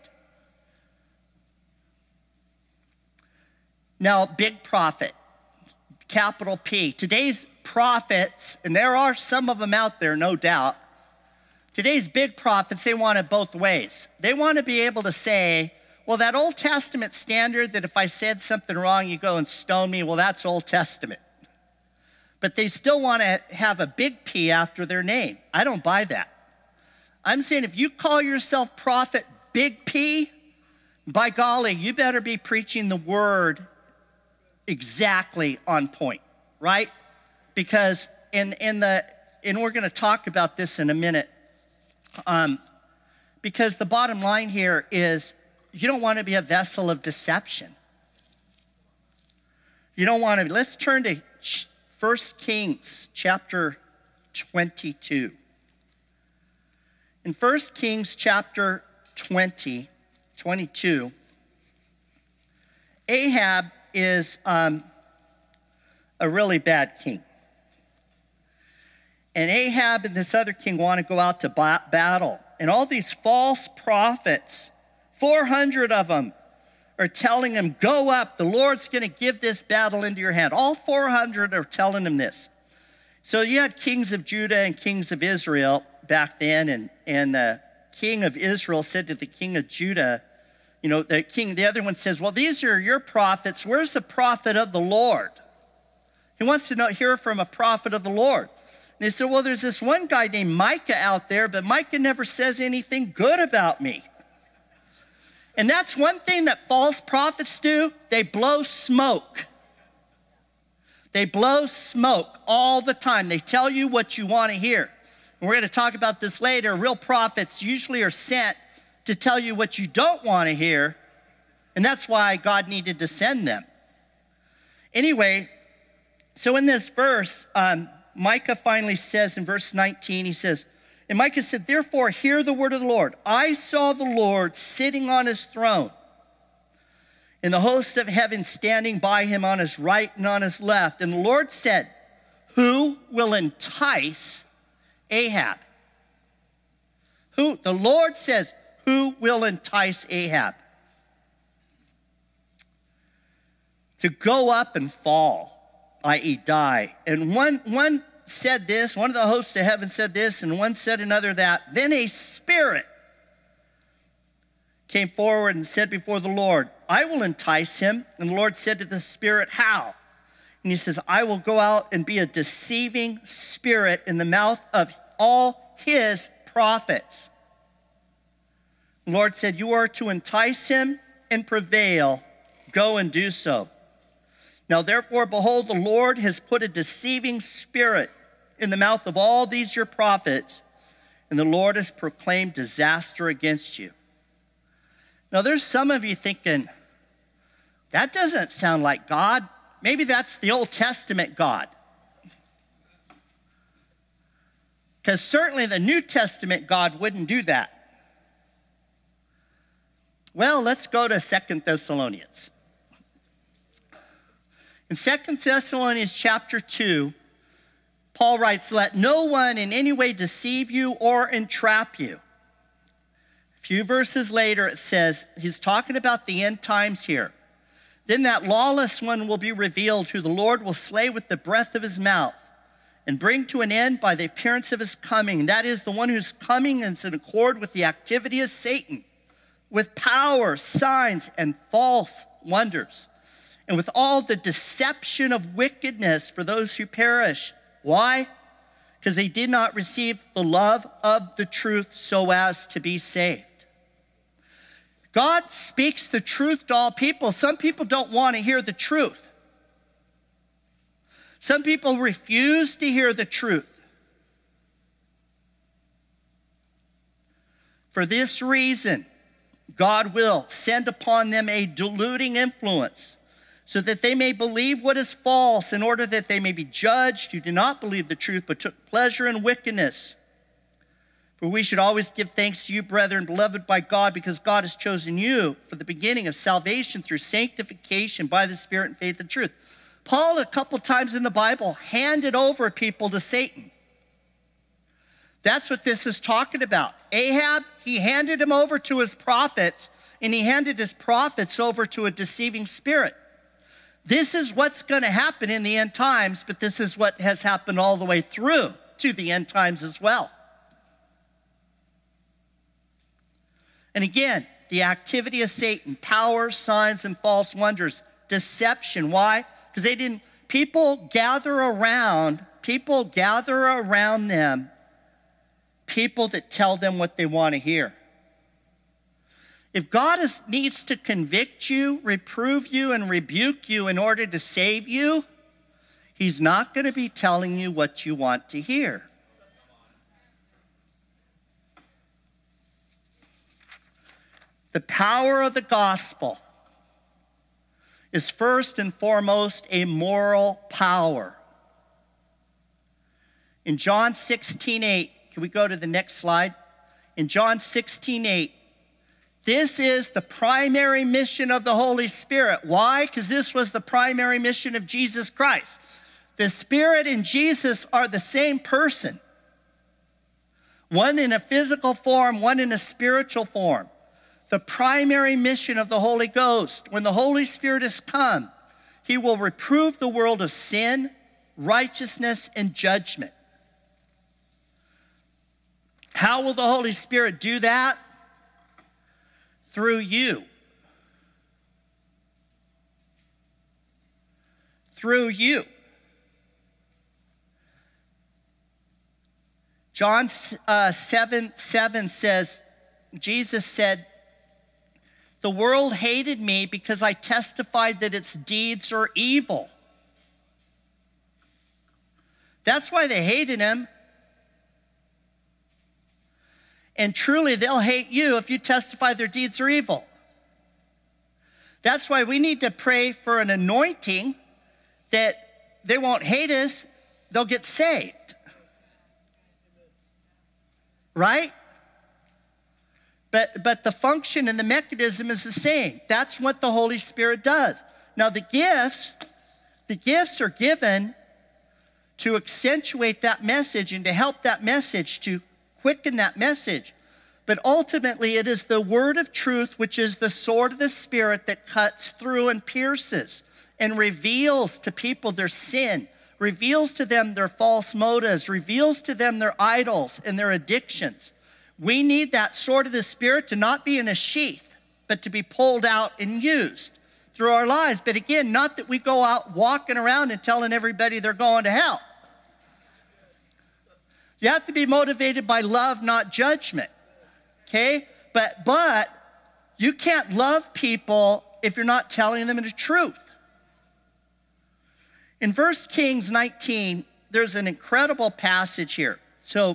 Now, big prophet, capital P. Today's prophets, and there are some of them out there, no doubt. Today's big prophets, they want it both ways. They want to be able to say, well, that Old Testament standard that if I said something wrong, you go and stone me, well, that's Old Testament. But they still want to have a big P after their name. I don't buy that. I'm saying if you call yourself prophet big P, by golly, you better be preaching the word exactly on point, right? Because and we're going to talk about this in a minute. Because the bottom line here is you don't want to be a vessel of deception. You don't want to be. Let's turn to 1 Kings chapter 22. In 1 Kings chapter 22, Ahab is a really bad king. And Ahab and this other king want to go out to battle. And all these false prophets, 400 of them, are telling him, go up, the Lord's going to give this battle into your hand. All 400 are telling him this. So you had kings of Judah and kings of Israel back then, and the king of Israel said to the king of Judah, the other one says, well, these are your prophets. Where's the prophet of the Lord? He wants to hear from a prophet of the Lord. And they said, well, there's this one guy named Micah out there, but Micah never says anything good about me. And that's one thing that false prophets do. They blow smoke. They blow smoke all the time. They tell you what you want to hear. And we're going to talk about this later. Real prophets usually are sent to tell you what you don't want to hear. And that's why God needed to send them. Anyway, so in this verse, Micah finally says in verse 19, he says, and Micah said, therefore, hear the word of the Lord. I saw the Lord sitting on his throne, and the host of heaven standing by him on his right and on his left. And the Lord said, who will entice Ahab? The Lord says, who will entice Ahab? To go up and fall, i.e. die. And one said this, one of the hosts of heaven said this, and one said another that. Then a spirit came forward and said before the Lord, I will entice him. And the Lord said to the spirit, how? And he says, I will go out and be a deceiving spirit in the mouth of all his prophets. The Lord said, you are to entice him and prevail. Go and do so. Now therefore, behold, the Lord has put a deceiving spirit in the mouth of all these your prophets, and the Lord has proclaimed disaster against you. Now there's some of you thinking, that doesn't sound like God. Maybe that's the Old Testament God. Because certainly the New Testament God wouldn't do that. Well, let's go to 2 Thessalonians. In 2 Thessalonians chapter 2, Paul writes, let no one in any way deceive you or entrap you. A few verses later, it says, he's talking about the end times here. Then that lawless one will be revealed, who the Lord will slay with the breath of his mouth and bring to an end by the appearance of his coming. That is, the one whose coming is in accord with the activity of Satan, with power, signs, and false wonders, and with all the deception of wickedness for those who perish. Why? Because they did not receive the love of the truth so as to be saved. God speaks the truth to all people. Some people don't want to hear the truth. Some people refuse to hear the truth. For this reason, God will send upon them a deluding influence, so that they may believe what is false, in order that they may be judged who do not believe the truth, but took pleasure in wickedness. For we should always give thanks to you, brethren, beloved by God, because God has chosen you for the beginning of salvation through sanctification by the Spirit and faith and truth. Paul, a couple times in the Bible, handed over people to Satan. That's what this is talking about. Ahab, he handed him over to his prophets, and he handed his prophets over to a deceiving spirit. This is what's going to happen in the end times, but this is what has happened all the way through to the end times as well. And again, the activity of Satan, power, signs, and false wonders, deception. Why? Because people gather around them, people that tell them what they want to hear. If God needs to convict you, reprove you, and rebuke you in order to save you, he's not going to be telling you what you want to hear. The power of the gospel is first and foremost a moral power. In John 16:8, can we go to the next slide? In John 16:8, this is the primary mission of the Holy Spirit. Why? Because this was the primary mission of Jesus Christ. The Spirit and Jesus are the same person. One in a physical form, one in a spiritual form. The primary mission of the Holy Ghost, when the Holy Spirit has come, he will reprove the world of sin, righteousness, and judgment. How will the Holy Spirit do that? Through you. Through you. John 7:7 says, Jesus said, the world hated me because I testified that its deeds are evil. That's why they hated him. And truly, they'll hate you if you testify their deeds are evil. That's why we need to pray for an anointing that they won't hate us, they'll get saved. Right? But the function and the mechanism is the same. That's what the Holy Spirit does. Now the gifts are given to accentuate that message and to help that message, to quicken that message. But ultimately it is the word of truth, which is the sword of the Spirit that cuts through and pierces and reveals to people their sin, reveals to them their false motives, reveals to them their idols and their addictions. We need that sword of the Spirit to not be in a sheath, but to be pulled out and used through our lives. But again, not that we go out walking around and telling everybody they're going to hell. You have to be motivated by love, not judgment, okay? But you can't love people if you're not telling them the truth. In 1 Kings 19, there's an incredible passage here. So,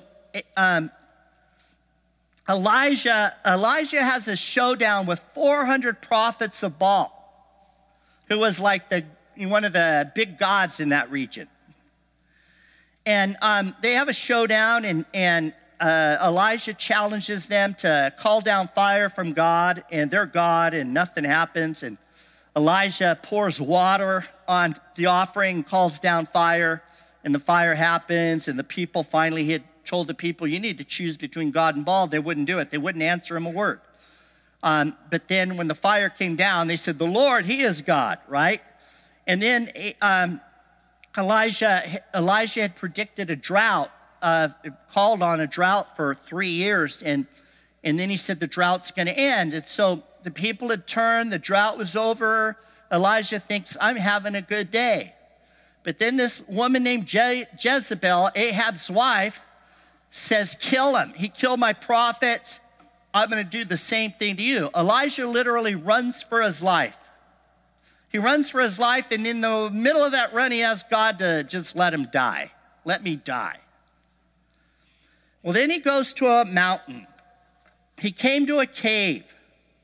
Elijah has a showdown with 400 prophets of Baal, who was like one of the big gods in that region. And they have a showdown, and Elijah challenges them to call down fire from God, and they're God, and nothing happens. And Elijah pours water on the offering, calls down fire, and the fire happens, and the people finally hit. Told the people, you need to choose between God and Baal. They wouldn't do it. They wouldn't answer him a word. But then when the fire came down, they said, the Lord, he is God, right? And then Elijah had predicted a drought, called on a drought for 3 years. And then he said the drought's going to end. And so the people had turned. The drought was over. Elijah thinks, I'm having a good day. But then this woman named Jezebel, Ahab's wife, says, kill him. He killed my prophets. I'm going to do the same thing to you. Elijah literally runs for his life. He runs for his life, and in the middle of that run, he asks God to just let him die. Let me die. Well, then he goes to a mountain. He came to a cave,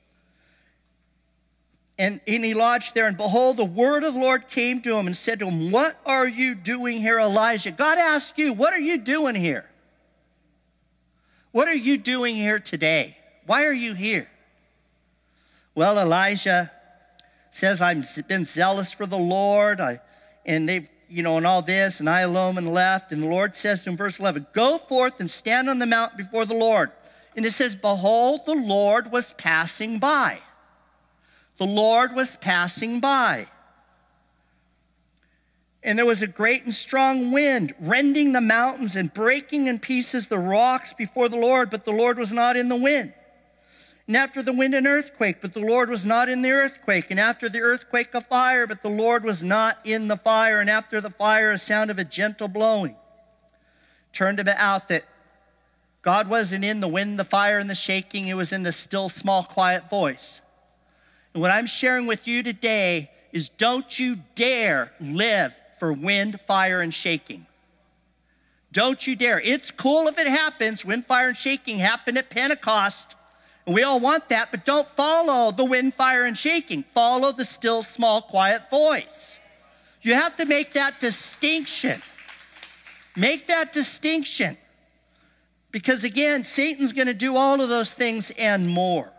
and he lodged there, and behold, the word of the Lord came to him and said to him, what are you doing here, Elijah? God asked you, what are you doing here? What are you doing here today? Why are you here? Well, Elijah says, I've been zealous for the Lord, and they've, and all this, and I alone and left. And the Lord says to him, verse 11, go forth and stand on the mountain before the Lord. And it says, behold, the Lord was passing by. The Lord was passing by. And there was a great and strong wind, rending the mountains and breaking in pieces the rocks before the Lord, but the Lord was not in the wind. And after the wind, an earthquake, but the Lord was not in the earthquake. And after the earthquake, a fire, but the Lord was not in the fire. And after the fire, a sound of a gentle blowing. Turned out that God wasn't in the wind, the fire, and the shaking. It was in the still, small, quiet voice. And what I'm sharing with you today is don't you dare live for wind, fire, and shaking. Don't you dare. It's cool if it happens. Wind, fire, and shaking happened at Pentecost. And we all want that, but don't follow the wind, fire, and shaking. Follow the still, small, quiet voice. You have to make that distinction. Make that distinction. Because again, Satan's going to do all of those things and more.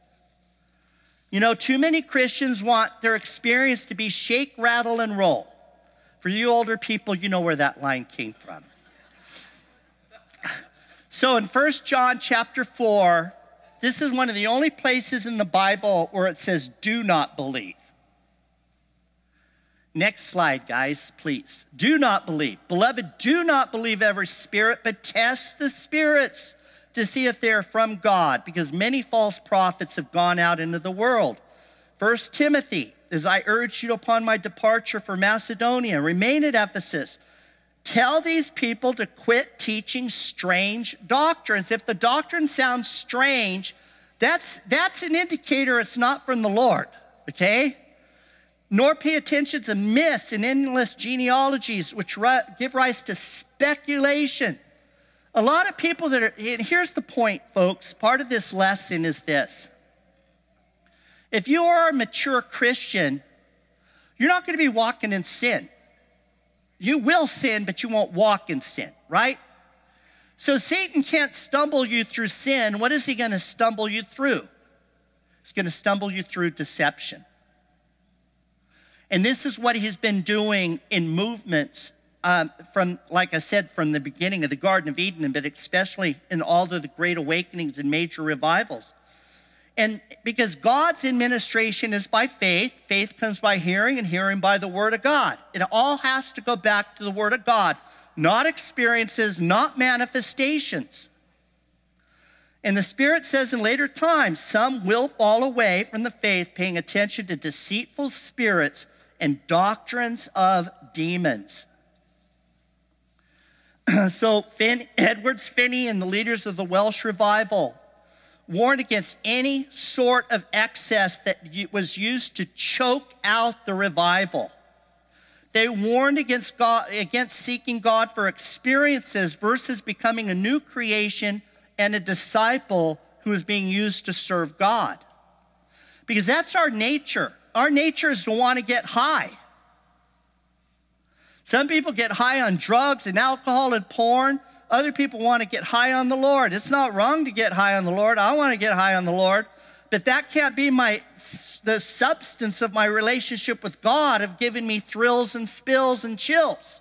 Too many Christians want their experience to be shake, rattle, and roll. For you older people, you know where that line came from. So in 1 John chapter 4, this is one of the only places in the Bible where it says, do not believe. Next slide, guys, please. Do not believe. Beloved, do not believe every spirit, but test the spirits to see if they are from God, because many false prophets have gone out into the world. 1 Timothy, as I urge you upon my departure for Macedonia, remain at Ephesus, Tell these people to quit teaching strange doctrines. If the doctrine sounds strange, that's an indicator it's not from the Lord, okay? Nor pay attention to myths and endless genealogies which give rise to speculation. A lot of people that are, and here's the point, folks, part of this lesson is this. If you are a mature Christian, you're not going to be walking in sin. You will sin, but you won't walk in sin, right? So Satan can't stumble you through sin. What is he going to stumble you through? He's going to stumble you through deception. And this is what he's been doing in movements from, like I said, from the beginning of the Garden of Eden, but especially in all of the great awakenings and major revivals. And because God's administration is by faith, faith comes by hearing, and hearing by the word of God. It all has to go back to the word of God, not experiences, not manifestations. And the Spirit says in later times, some will fall away from the faith, paying attention to deceitful spirits and doctrines of demons. So Edwards Finney and the leaders of the Welsh revival warned against any sort of excess that was used to choke out the revival. They warned against seeking God for experiences versus becoming a new creation and a disciple who is being used to serve God. Because that's our nature. Our nature is to want to get high. Some people get high on drugs and alcohol and porn. Other people want to get high on the Lord. It's not wrong to get high on the Lord. I want to get high on the Lord. But that can't be the substance of my relationship with God of giving me thrills and spills and chills.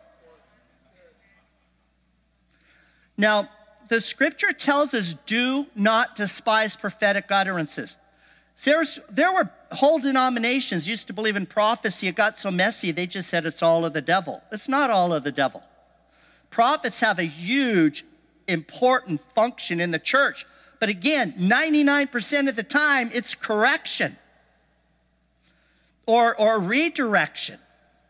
Now, the scripture tells us, do not despise prophetic utterances. There were whole denominations used to believe in prophecy. It got so messy, they just said it's all of the devil. It's not all of the devil. Prophets have a huge, important function in the church. But again, 99% of the time, it's correction or redirection.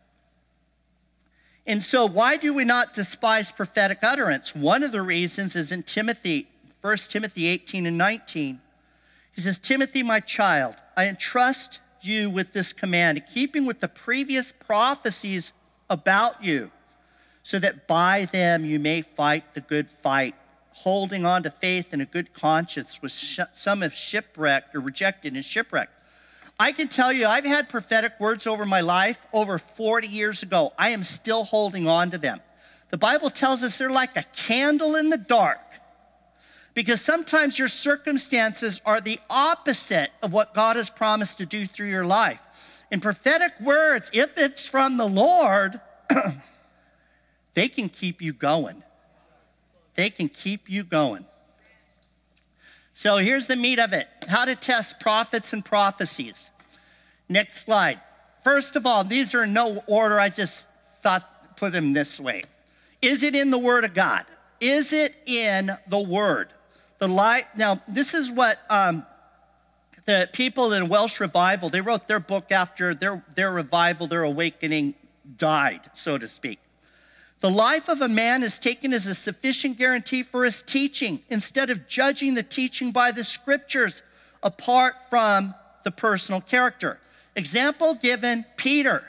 And so why do we not despise prophetic utterance? One of the reasons is in Timothy, 1 Timothy 18 and 19. He says, Timothy, my child, I entrust you with this command, keeping with the previous prophecies about you, so that by them you may fight the good fight, holding on to faith and a good conscience, which some have shipwrecked or rejected and shipwrecked. I can tell you, I've had prophetic words over my life over 40 years ago. I am still holding on to them. The Bible tells us they're like a candle in the dark, because sometimes your circumstances are the opposite of what God has promised to do through your life. And prophetic words, if it's from the Lord, they can keep you going. They can keep you going. So here's the meat of it. How to test prophets and prophecies. Next slide. First of all, these are in no order. I just thought, put them this way. Is it in the Word of God? Is it in the Word? Now, this is what the people in Welsh revival, they wrote their book after their revival, their awakening died, so to speak. The life of a man is taken as a sufficient guarantee for his teaching, instead of judging the teaching by the scriptures apart from the personal character. Example given, Peter.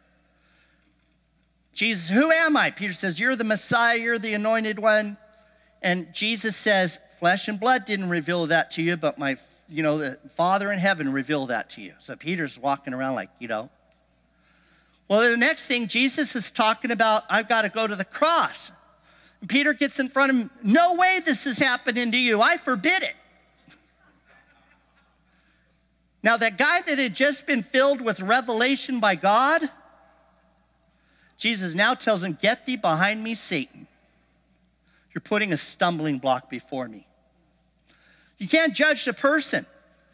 Jesus, who am I? Peter says, you're the Messiah, you're the anointed one. And Jesus says, flesh and blood didn't reveal that to you, but the Father in heaven revealed that to you. So Peter's walking around like, Well, the next thing, Jesus is talking about, I've got to go to the cross. And Peter gets in front of him, no way this is happening to you. I forbid it. Now, that guy that had just been filled with revelation by God, Jesus now tells him, get thee behind me, Satan. You're putting a stumbling block before me. You can't judge the person.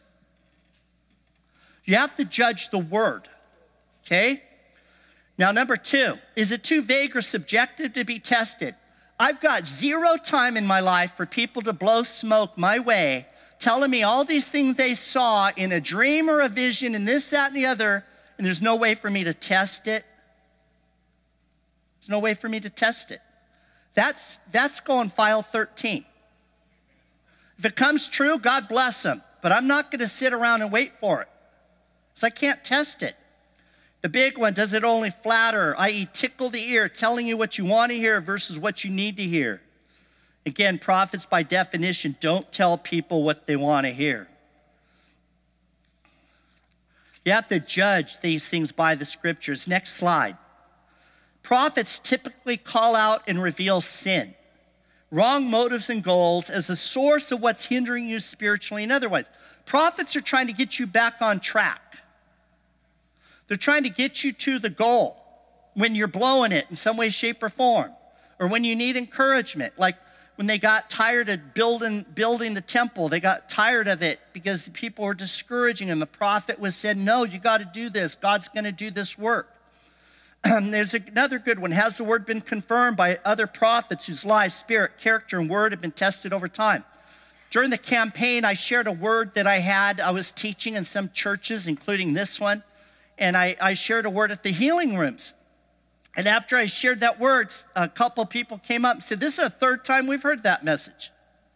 You have to judge the word, okay? Now, number 2, is it too vague or subjective to be tested? I've got zero time in my life for people to blow smoke my way, telling me all these things they saw in a dream or a vision and this, that, and the other, and there's no way for me to test it. There's no way for me to test it. That's going file 13. If it comes true, God bless them. But I'm not going to sit around and wait for it, because I can't test it. The big one, does it only flatter, i.e. tickle the ear, telling you what you want to hear versus what you need to hear? Again, prophets by definition don't tell people what they want to hear. You have to judge these things by the scriptures. Next slide. Prophets typically call out and reveal sin, wrong motives and goals as the source of what's hindering you spiritually and otherwise. Prophets are trying to get you back on track. They're trying to get you to the goal when you're blowing it in some way, shape, or form, or when you need encouragement. Like when they got tired of building the temple, they got tired of it because people were discouraging them. The prophet said, no, you got to do this. God's going to do this work. There's another good one. Has the word been confirmed by other prophets whose life, spirit, character, and word have been tested over time? During the campaign, I shared a word that I was teaching in some churches, including this one. And I shared a word at the healing rooms. And after I shared that word, a couple people came up and said, this is the third time we've heard that message.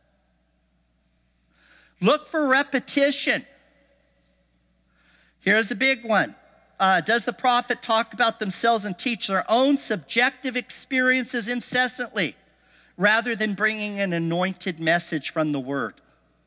Look for repetition. Here's a big one. Does the prophet talk about themselves and teach their own subjective experiences incessantly, rather than bringing an anointed message from the word?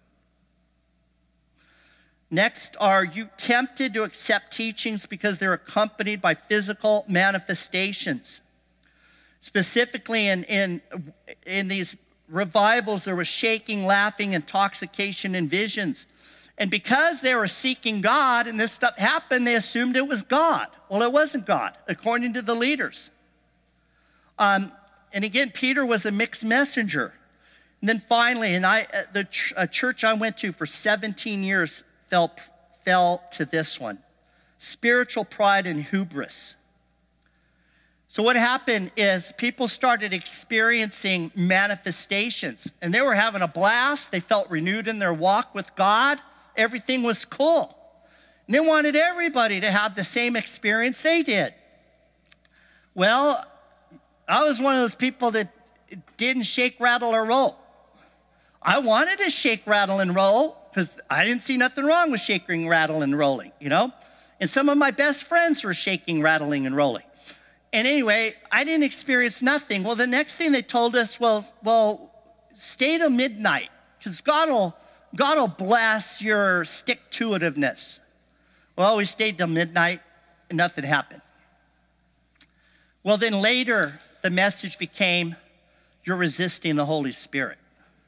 Next, are you tempted to accept teachings because they're accompanied by physical manifestations? Specifically in these revivals, there was shaking, laughing, intoxication, and visions. And because they were seeking God and this stuff happened, they assumed it was God. Well, it wasn't God, according to the leaders. And again, Peter was a mixed messenger. And then finally, a church I went to for 17 years fell to this one: spiritual pride and hubris. So what happened is people started experiencing manifestations, and they were having a blast. They felt renewed in their walk with God. Everything was cool. And they wanted everybody to have the same experience they did. Well, I was one of those people that didn't shake, rattle, or roll. I wanted to shake, rattle, and roll because I didn't see nothing wrong with shaking, rattle, and rolling, you know? And some of my best friends were shaking, rattling, and rolling. And anyway, I didn't experience nothing. Well, the next thing they told us, well, stay till midnight because God will bless your stick-to-itiveness. Well, we stayed till midnight and nothing happened. Well, then later, the message became, you're resisting the Holy Spirit.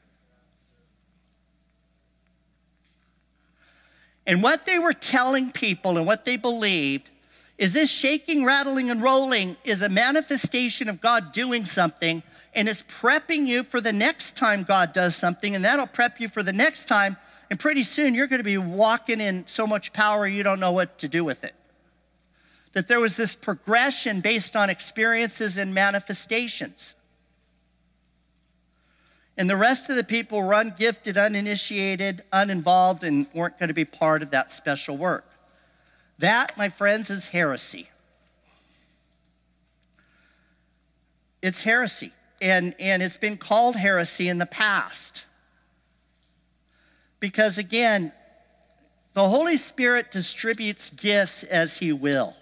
And what they were telling people and what they believed is this shaking, rattling, and rolling is a manifestation of God doing something, and it's prepping you for the next time God does something, and that'll prep you for the next time, and pretty soon you're going to be walking in so much power you don't know what to do with it. That there was this progression based on experiences and manifestations. And the rest of the people were ungifted, uninitiated, uninvolved, and weren't going to be part of that special work. That, my friends, is heresy. It's heresy. And it's been called heresy in the past. Because again, the Holy Spirit distributes gifts as he will.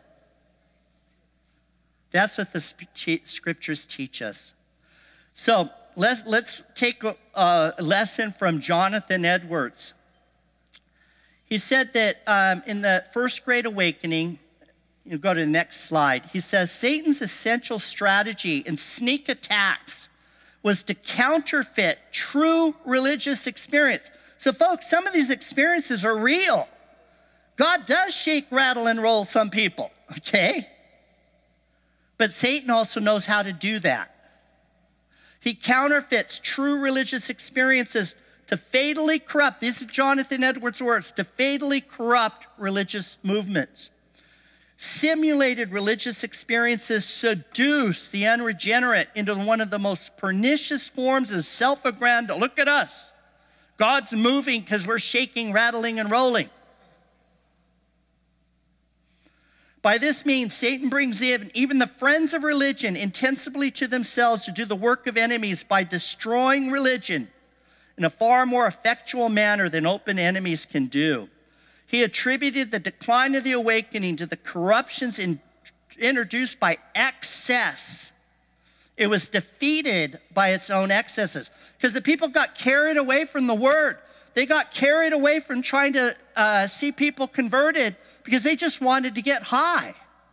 That's what the scriptures teach us. So let's take a lesson from Jonathan Edwards. He said that in the First Great Awakening, you go to the next slide, he says, Satan's essential strategy in sneak attacks was to counterfeit true religious experience. So folks, some of these experiences are real. God does shake, rattle, and roll some people, okay? But Satan also knows how to do that. He counterfeits true religious experiences to fatally corrupt, these are Jonathan Edwards' words, to fatally corrupt religious movements. Simulated religious experiences seduce the unregenerate into one of the most pernicious forms of self-aggrandizement. Look at us. God's moving because we're shaking, rattling, and rolling. By this means, Satan brings in even the friends of religion intensively to themselves to do the work of enemies by destroying religion in a far more effectual manner than open enemies can do. He attributed the decline of the awakening to the corruptions introduced by excess. It was defeated by its own excesses because the people got carried away from the word. They got carried away from trying to see people converted because they just wanted to get high.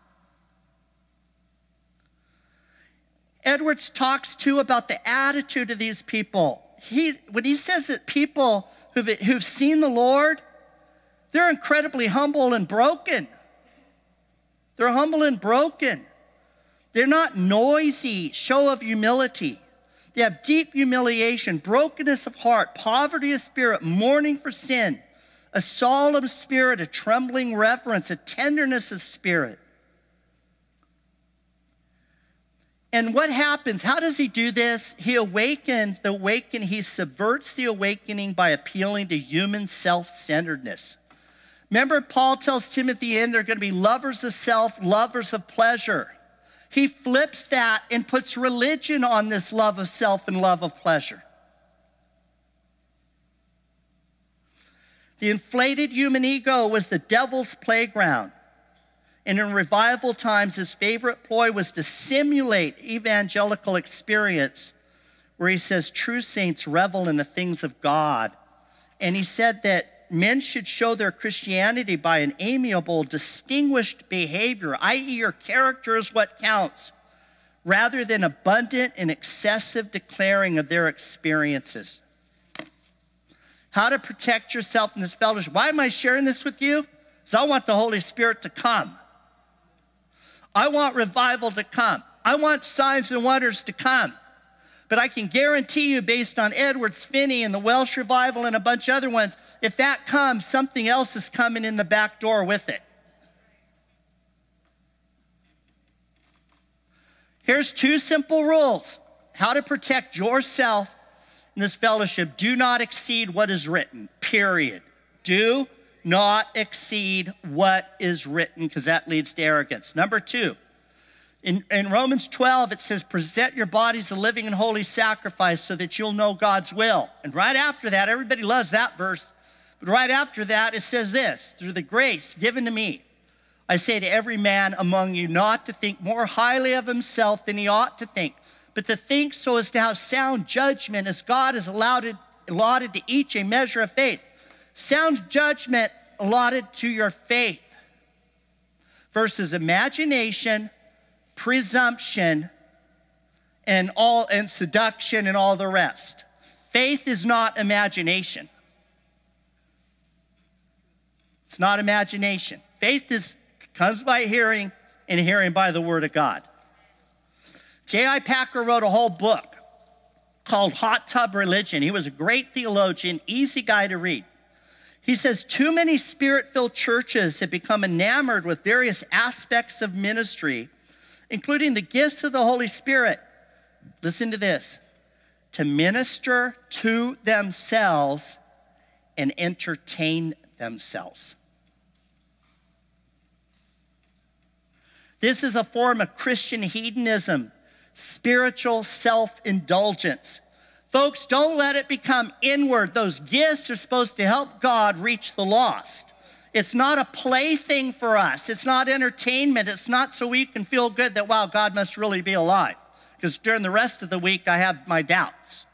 Edwards talks too about the attitude of these people. When he says that people who've seen the Lord, they're incredibly humble and broken. They're humble and broken. They're not noisy, show of humility. They have deep humiliation, brokenness of heart, poverty of spirit, mourning for sin, a solemn spirit, a trembling reverence, a tenderness of spirit. And what happens? How does he do this? He awakens the awakening. He subverts the awakening by appealing to human self-centeredness. Remember, Paul tells Timothy they're going to be lovers of self, lovers of pleasure. He flips that and puts religion on this love of self and love of pleasure. The inflated human ego was the devil's playground. And in revival times, his favorite ploy was to simulate evangelical experience where he says true saints revel in the things of God. And he said that men should show their Christianity by an amiable, distinguished behavior, i.e. your character is what counts, rather than abundant and excessive declaring of their experiences. How to protect yourself in this fellowship. Why am I sharing this with you? Because I want the Holy Spirit to come. I want revival to come. I want signs and wonders to come. But I can guarantee you, based on Edwards, Finney, and the Welsh revival and a bunch of other ones, if that comes, something else is coming in the back door with it. Here's 2 simple rules. How to protect yourself in this fellowship. Do not exceed what is written, period. Do not exceed what is written, because that leads to arrogance. Number 2. In Romans 12, it says, present your bodies a living and holy sacrifice so that you'll know God's will. And right after that, everybody loves that verse, but right after that, it says this, through the grace given to me, I say to every man among you not to think more highly of himself than he ought to think, but to think so as to have sound judgment as God has allotted to each a measure of faith. Sound judgment allotted to your faith versus imagination, presumption, and seduction and all the rest. Faith is not imagination. It's not imagination. Faith comes by hearing, and hearing by the word of God. J.I. Packer wrote a whole book called Hot Tub Religion. He was a great theologian, easy guy to read. He says, too many spirit-filled churches have become enamored with various aspects of ministry, including the gifts of the Holy Spirit. Listen to this. To minister to themselves and entertain themselves. This is a form of Christian hedonism, spiritual self-indulgence. Folks, don't let it become inward. Those gifts are supposed to help God reach the lost. It's not a plaything for us. It's not entertainment. It's not so we can feel good that, wow, God must really be alive. Because during the rest of the week, I have my doubts.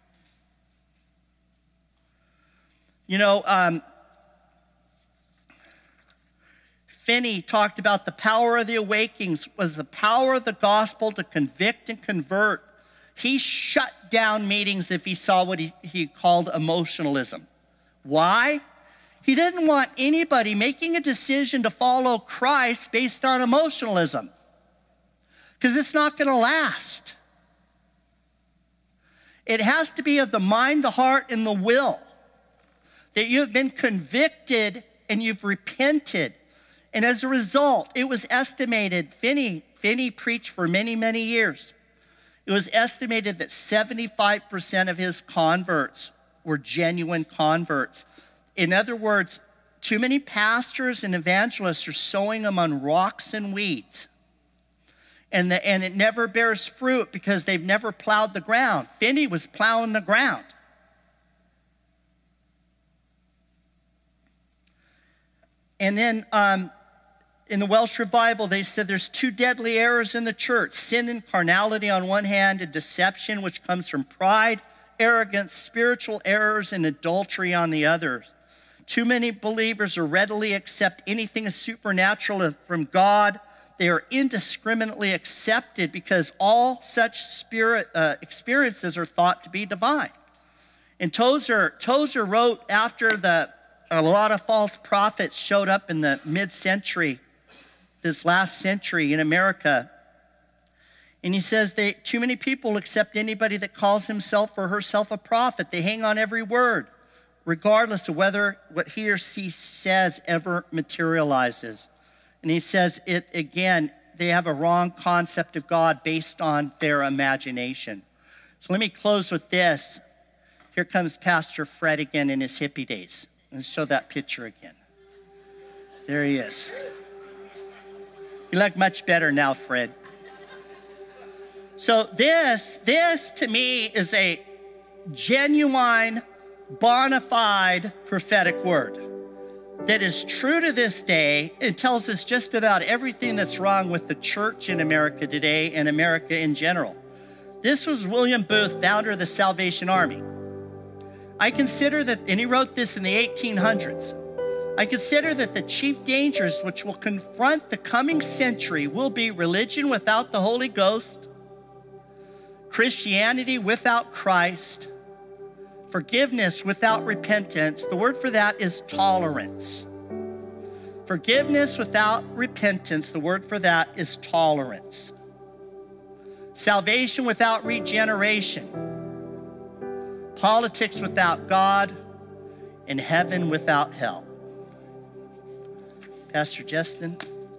You know, Finney talked about the power of the awakenings was the power of the gospel to convict and convert. He shut down meetings if he saw what he called emotionalism. Why? He didn't want anybody making a decision to follow Christ based on emotionalism, because it's not going to last. It has to be of the mind, the heart, and the will, that you have been convicted and you've repented. And as a result, it was estimated, Finney preached for many, many years. It was estimated that 75% of his converts were genuine converts. In other words, Too many pastors and evangelists are sowing them on rocks and weeds. And it never bears fruit because they've never plowed the ground. Finney was plowing the ground. And then in the Welsh revival, they said there's two deadly errors in the church: sin and carnality on one hand, and deception, which comes from pride, arrogance, spiritual errors, and adultery on the other. Too many believers are readily accept anything as supernatural from God. They are indiscriminately accepted because all such experiences are thought to be divine. And Tozer wrote after a lot of false prophets showed up in the mid-century, this last century in America. And he says too many people accept anybody that calls himself or herself a prophet. They hang on every word, regardless of whether what he or she says ever materializes. And he says it again, they have a wrong concept of God based on their imagination. So let me close with this. Here comes Pastor Fred again in his hippie days. Let's show that picture again. There he is. You look much better now, Fred. So this to me is a genuine, bona fide prophetic word that is true to this day. It tells us just about everything that's wrong with the church in America today and America in general. This was William Booth, founder of the Salvation Army. I consider that, and he wrote this in the 1800s, I consider that the chief dangers which will confront the coming century will be religion without the Holy Ghost, Christianity without Christ, forgiveness without repentance. The word for that is tolerance. Forgiveness without repentance, the word for that is tolerance. Salvation without regeneration. Politics without God, and heaven without hell. Pastor Justin,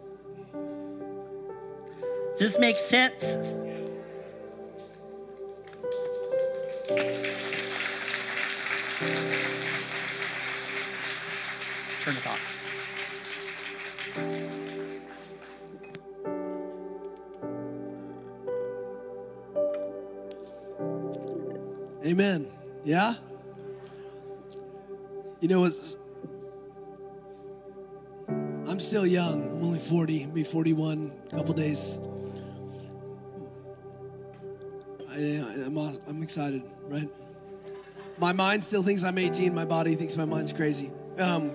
does this make sense? Turn it off. Amen. Yeah? You know, I'm still young. I'm only 40, be 41 in a couple days. I'm excited, right? My mind still thinks I'm 18. My body thinks my mind's crazy. But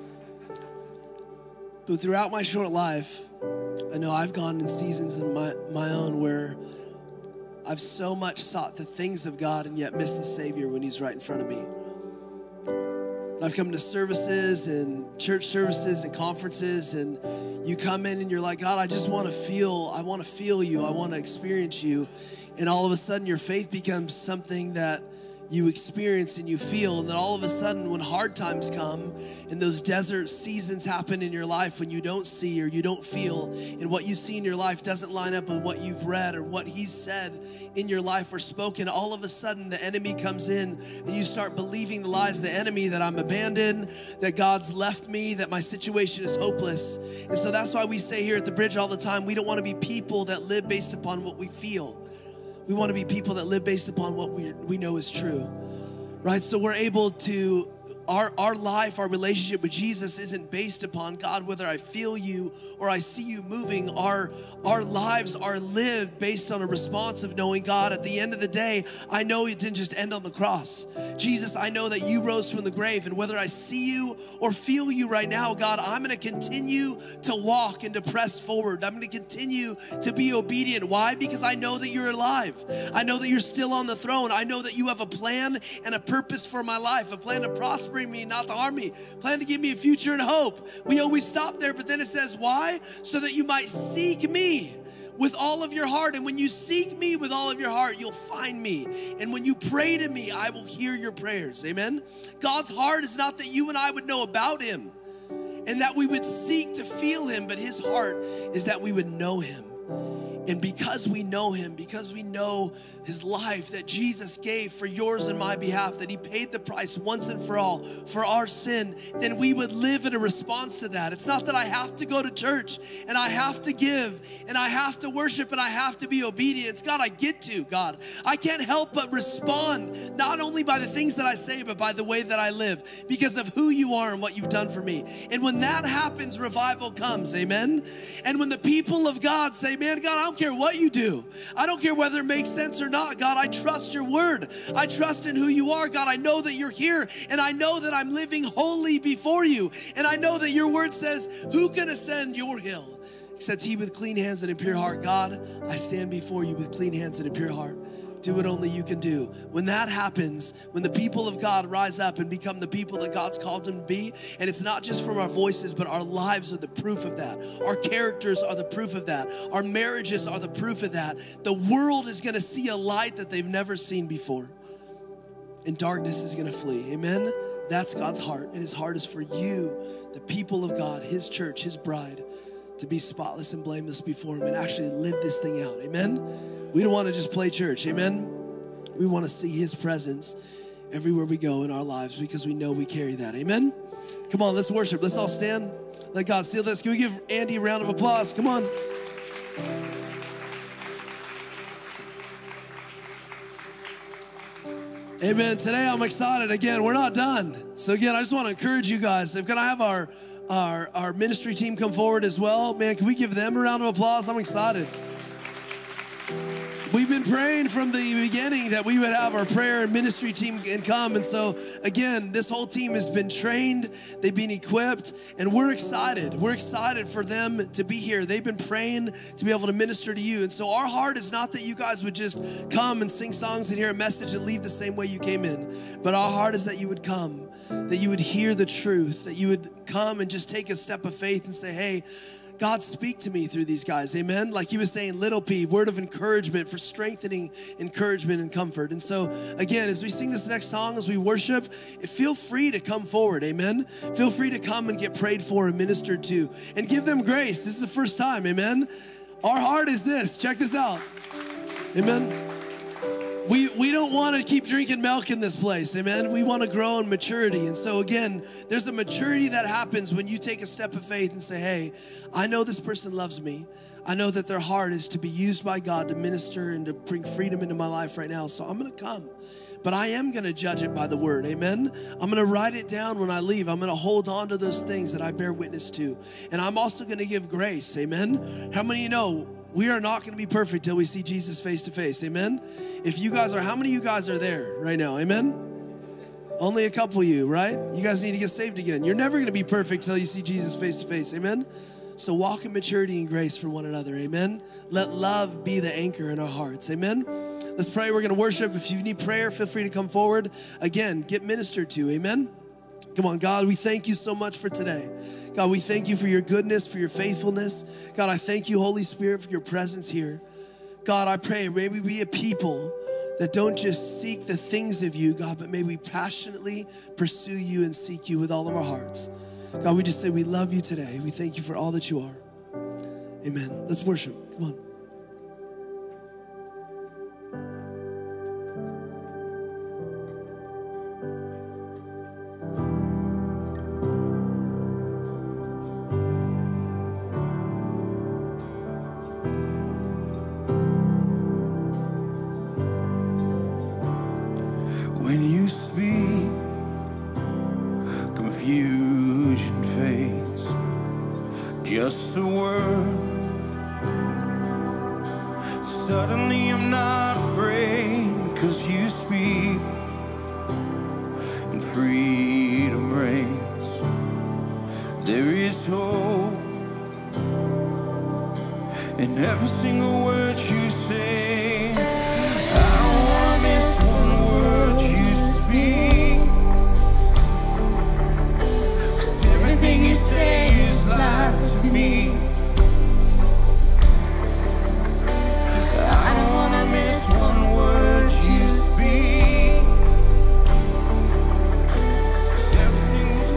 throughout my short life, I know I've gone in seasons in my own where I've so much sought the things of God and yet missed the Savior when He's right in front of me. And I've come to services and church services and conferences, and you come in and you're like, God, I want to feel you. I want to experience you. And all of a sudden your faith becomes something that you experience and you feel. And then all of a sudden when hard times come and those desert seasons happen in your life, when you don't see or you don't feel, and what you see in your life doesn't line up with what you've read or what He's said in your life or spoken, all of a sudden the enemy comes in and you start believing the lies of the enemy, that I'm abandoned, that God's left me, that my situation is hopeless. And so that's why we say here at the Bridge all the time, we don't want to be people that live based upon what we feel. We want to be people that live based upon what we know is true, right? So we're able to, our life, our relationship with Jesus isn't based upon, God, whether I feel you or I see you moving. Our lives are lived based on a response of knowing, God, at the end of the day, I know it didn't just end on the cross. Jesus, I know that you rose from the grave, and whether I see you or feel you right now, God, I'm going to continue to walk and to press forward. I'm going to continue to be obedient. Why? Because I know that you're alive. I know that you're still on the throne. I know that you have a plan and a purpose for my life, a plan to prosper me, not to harm me, plan to give me a future and hope. We always stop there, but then it says, why? So that you might seek me with all of your heart. And when you seek me with all of your heart, you'll find me. And when you pray to me, I will hear your prayers. Amen. God's heart is not that you and I would know about Him and that we would seek to feel Him, but His heart is that we would know Him. And because we know him, because we know his life that Jesus gave for yours and my behalf, that he paid the price once and for all for our sin, then we would live in a response to that. It's not that I have to go to church and I have to give and I have to worship and I have to be obedient. It's God, I get to, God. I can't help but respond, not only by the things that I say, but by the way that I live, because of who you are and what you've done for me. And when that happens, revival comes, amen? And when the people of God say, man, God, I don't care what you do. I don't care whether it makes sense or not. God, I trust your word. I trust in who you are. God, I know that you're here, and I know that I'm living holy before you. And I know that your word says, who can ascend your hill except he with clean hands and a pure heart? God, I stand before you with clean hands and a pure heart. Do what only you can do. When that happens, when the people of God rise up and become the people that God's called them to be, and it's not just from our voices, but our lives are the proof of that. Our characters are the proof of that. Our marriages are the proof of that. The world is gonna see a light that they've never seen before. And darkness is gonna flee, amen? That's God's heart, and his heart is for you, the people of God, his church, his bride, to be spotless and blameless before him and actually live this thing out, amen? We don't want to just play church, amen? We want to see his presence everywhere we go in our lives because we know we carry that, amen? Come on, let's worship. Let's all stand. Let God seal this. Can we give Andy a round of applause? Come on. Amen. Today I'm excited. Again, we're not done. So again, I just want to encourage you guys. Can I have our ministry team come forward as well? Man, can we give them a round of applause? I'm excited. We've been praying from the beginning that we would have our prayer and ministry team and come. And so, again, this whole team has been trained. They've been equipped. And we're excited. We're excited for them to be here. They've been praying to be able to minister to you. And so our heart is not that you guys would just come and sing songs and hear a message and leave the same way you came in. But our heart is that you would come, that you would hear the truth, that you would come and just take a step of faith and say, hey, God, speak to me through these guys, amen? Like he was saying, little p, word of encouragement for strengthening, encouragement, and comfort. And so, again, as we sing this next song, as we worship, feel free to come forward, amen? Feel free to come and get prayed for and ministered to. And give them grace. This is the first time, amen? Our heart is this. Check this out, amen? We don't want to keep drinking milk in this place, amen? We want to grow in maturity. And so again, there's a maturity that happens when you take a step of faith and say, hey, I know this person loves me. I know that their heart is to be used by God to minister and to bring freedom into my life right now. So I'm going to come. But I am going to judge it by the word, amen? I'm going to write it down when I leave. I'm going to hold on to those things that I bear witness to. And I'm also going to give grace, amen? How many of you know we are not going to be perfect till we see Jesus face to face, amen? If you guys are, how many of you guys are there right now, amen? Only a couple of you, right? You guys need to get saved again. You're never going to be perfect till you see Jesus face to face, amen? So walk in maturity and grace for one another, amen? Let love be the anchor in our hearts, amen? Let's pray. We're going to worship. If you need prayer, feel free to come forward. Again, get ministered to, amen? Come on, God, we thank you so much for today. God, we thank you for your goodness, for your faithfulness. God, I thank you, Holy Spirit, for your presence here. God, I pray, may we be a people that don't just seek the things of you, God, but may we passionately pursue you and seek you with all of our hearts. God, we just say we love you today. We thank you for all that you are. Amen. Let's worship. Come on. When you speak, confusion fades. Just a word. Suddenly I'm not afraid, 'cause you speak, and freedom reigns. There is hope in every single word you say. I don't wanna miss one word you speak, 'cause everything you say is life to me. I don't wanna miss one word you speak, 'cause everything's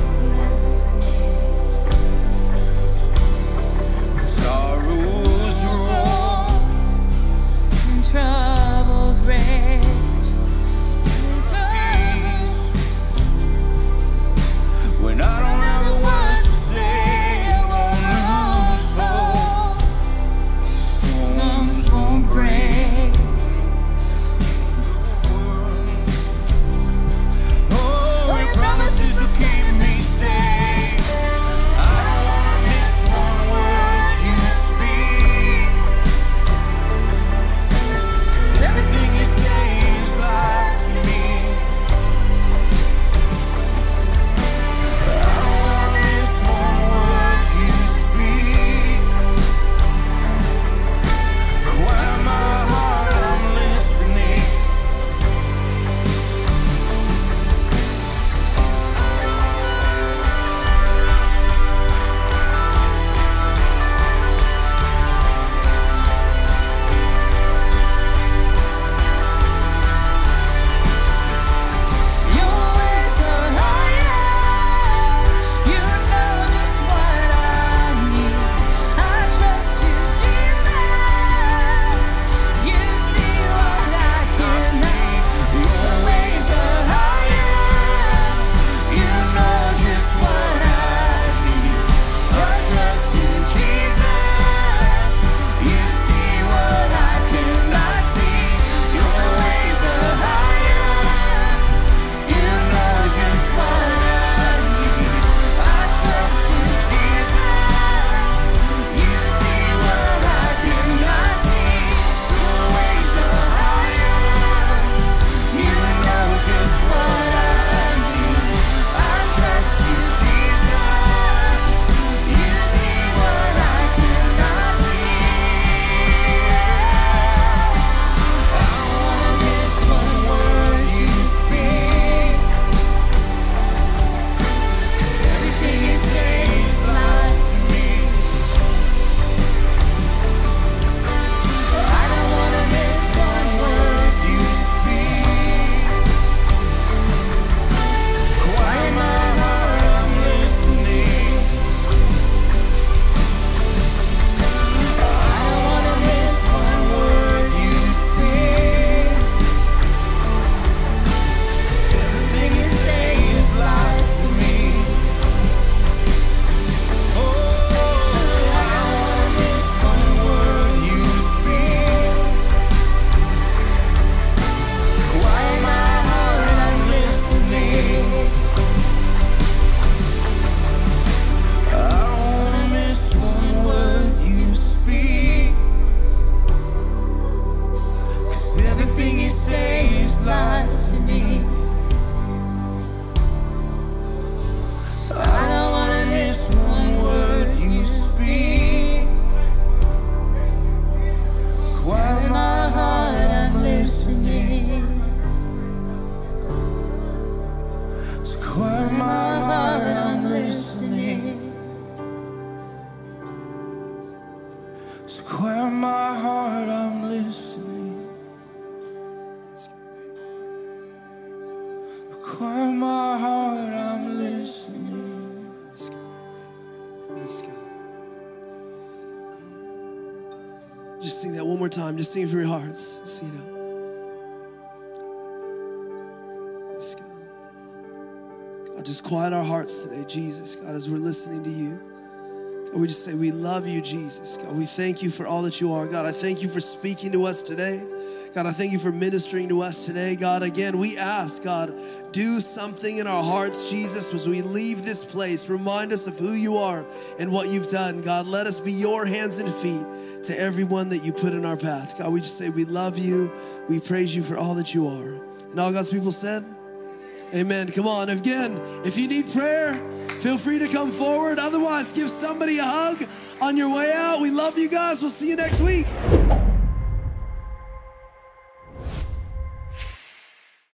sorrows sing that one more time. Just sing it from your hearts. Sing it out. Yes, God. God, just quiet our hearts today, Jesus. God, as we're listening to you. God, we just say we love you, Jesus. God, we thank you for all that you are. God, I thank you for speaking to us today. God, I thank you for ministering to us today. God, again, we ask, God, do something in our hearts, Jesus, as we leave this place. Remind us of who you are and what you've done. God, let us be your hands and feet to everyone that you put in our path. God, we just say we love you. We praise you for all that you are. And all God's people said, amen. Come on. Again, if you need prayer, feel free to come forward. Otherwise, give somebody a hug on your way out. We love you guys. We'll see you next week.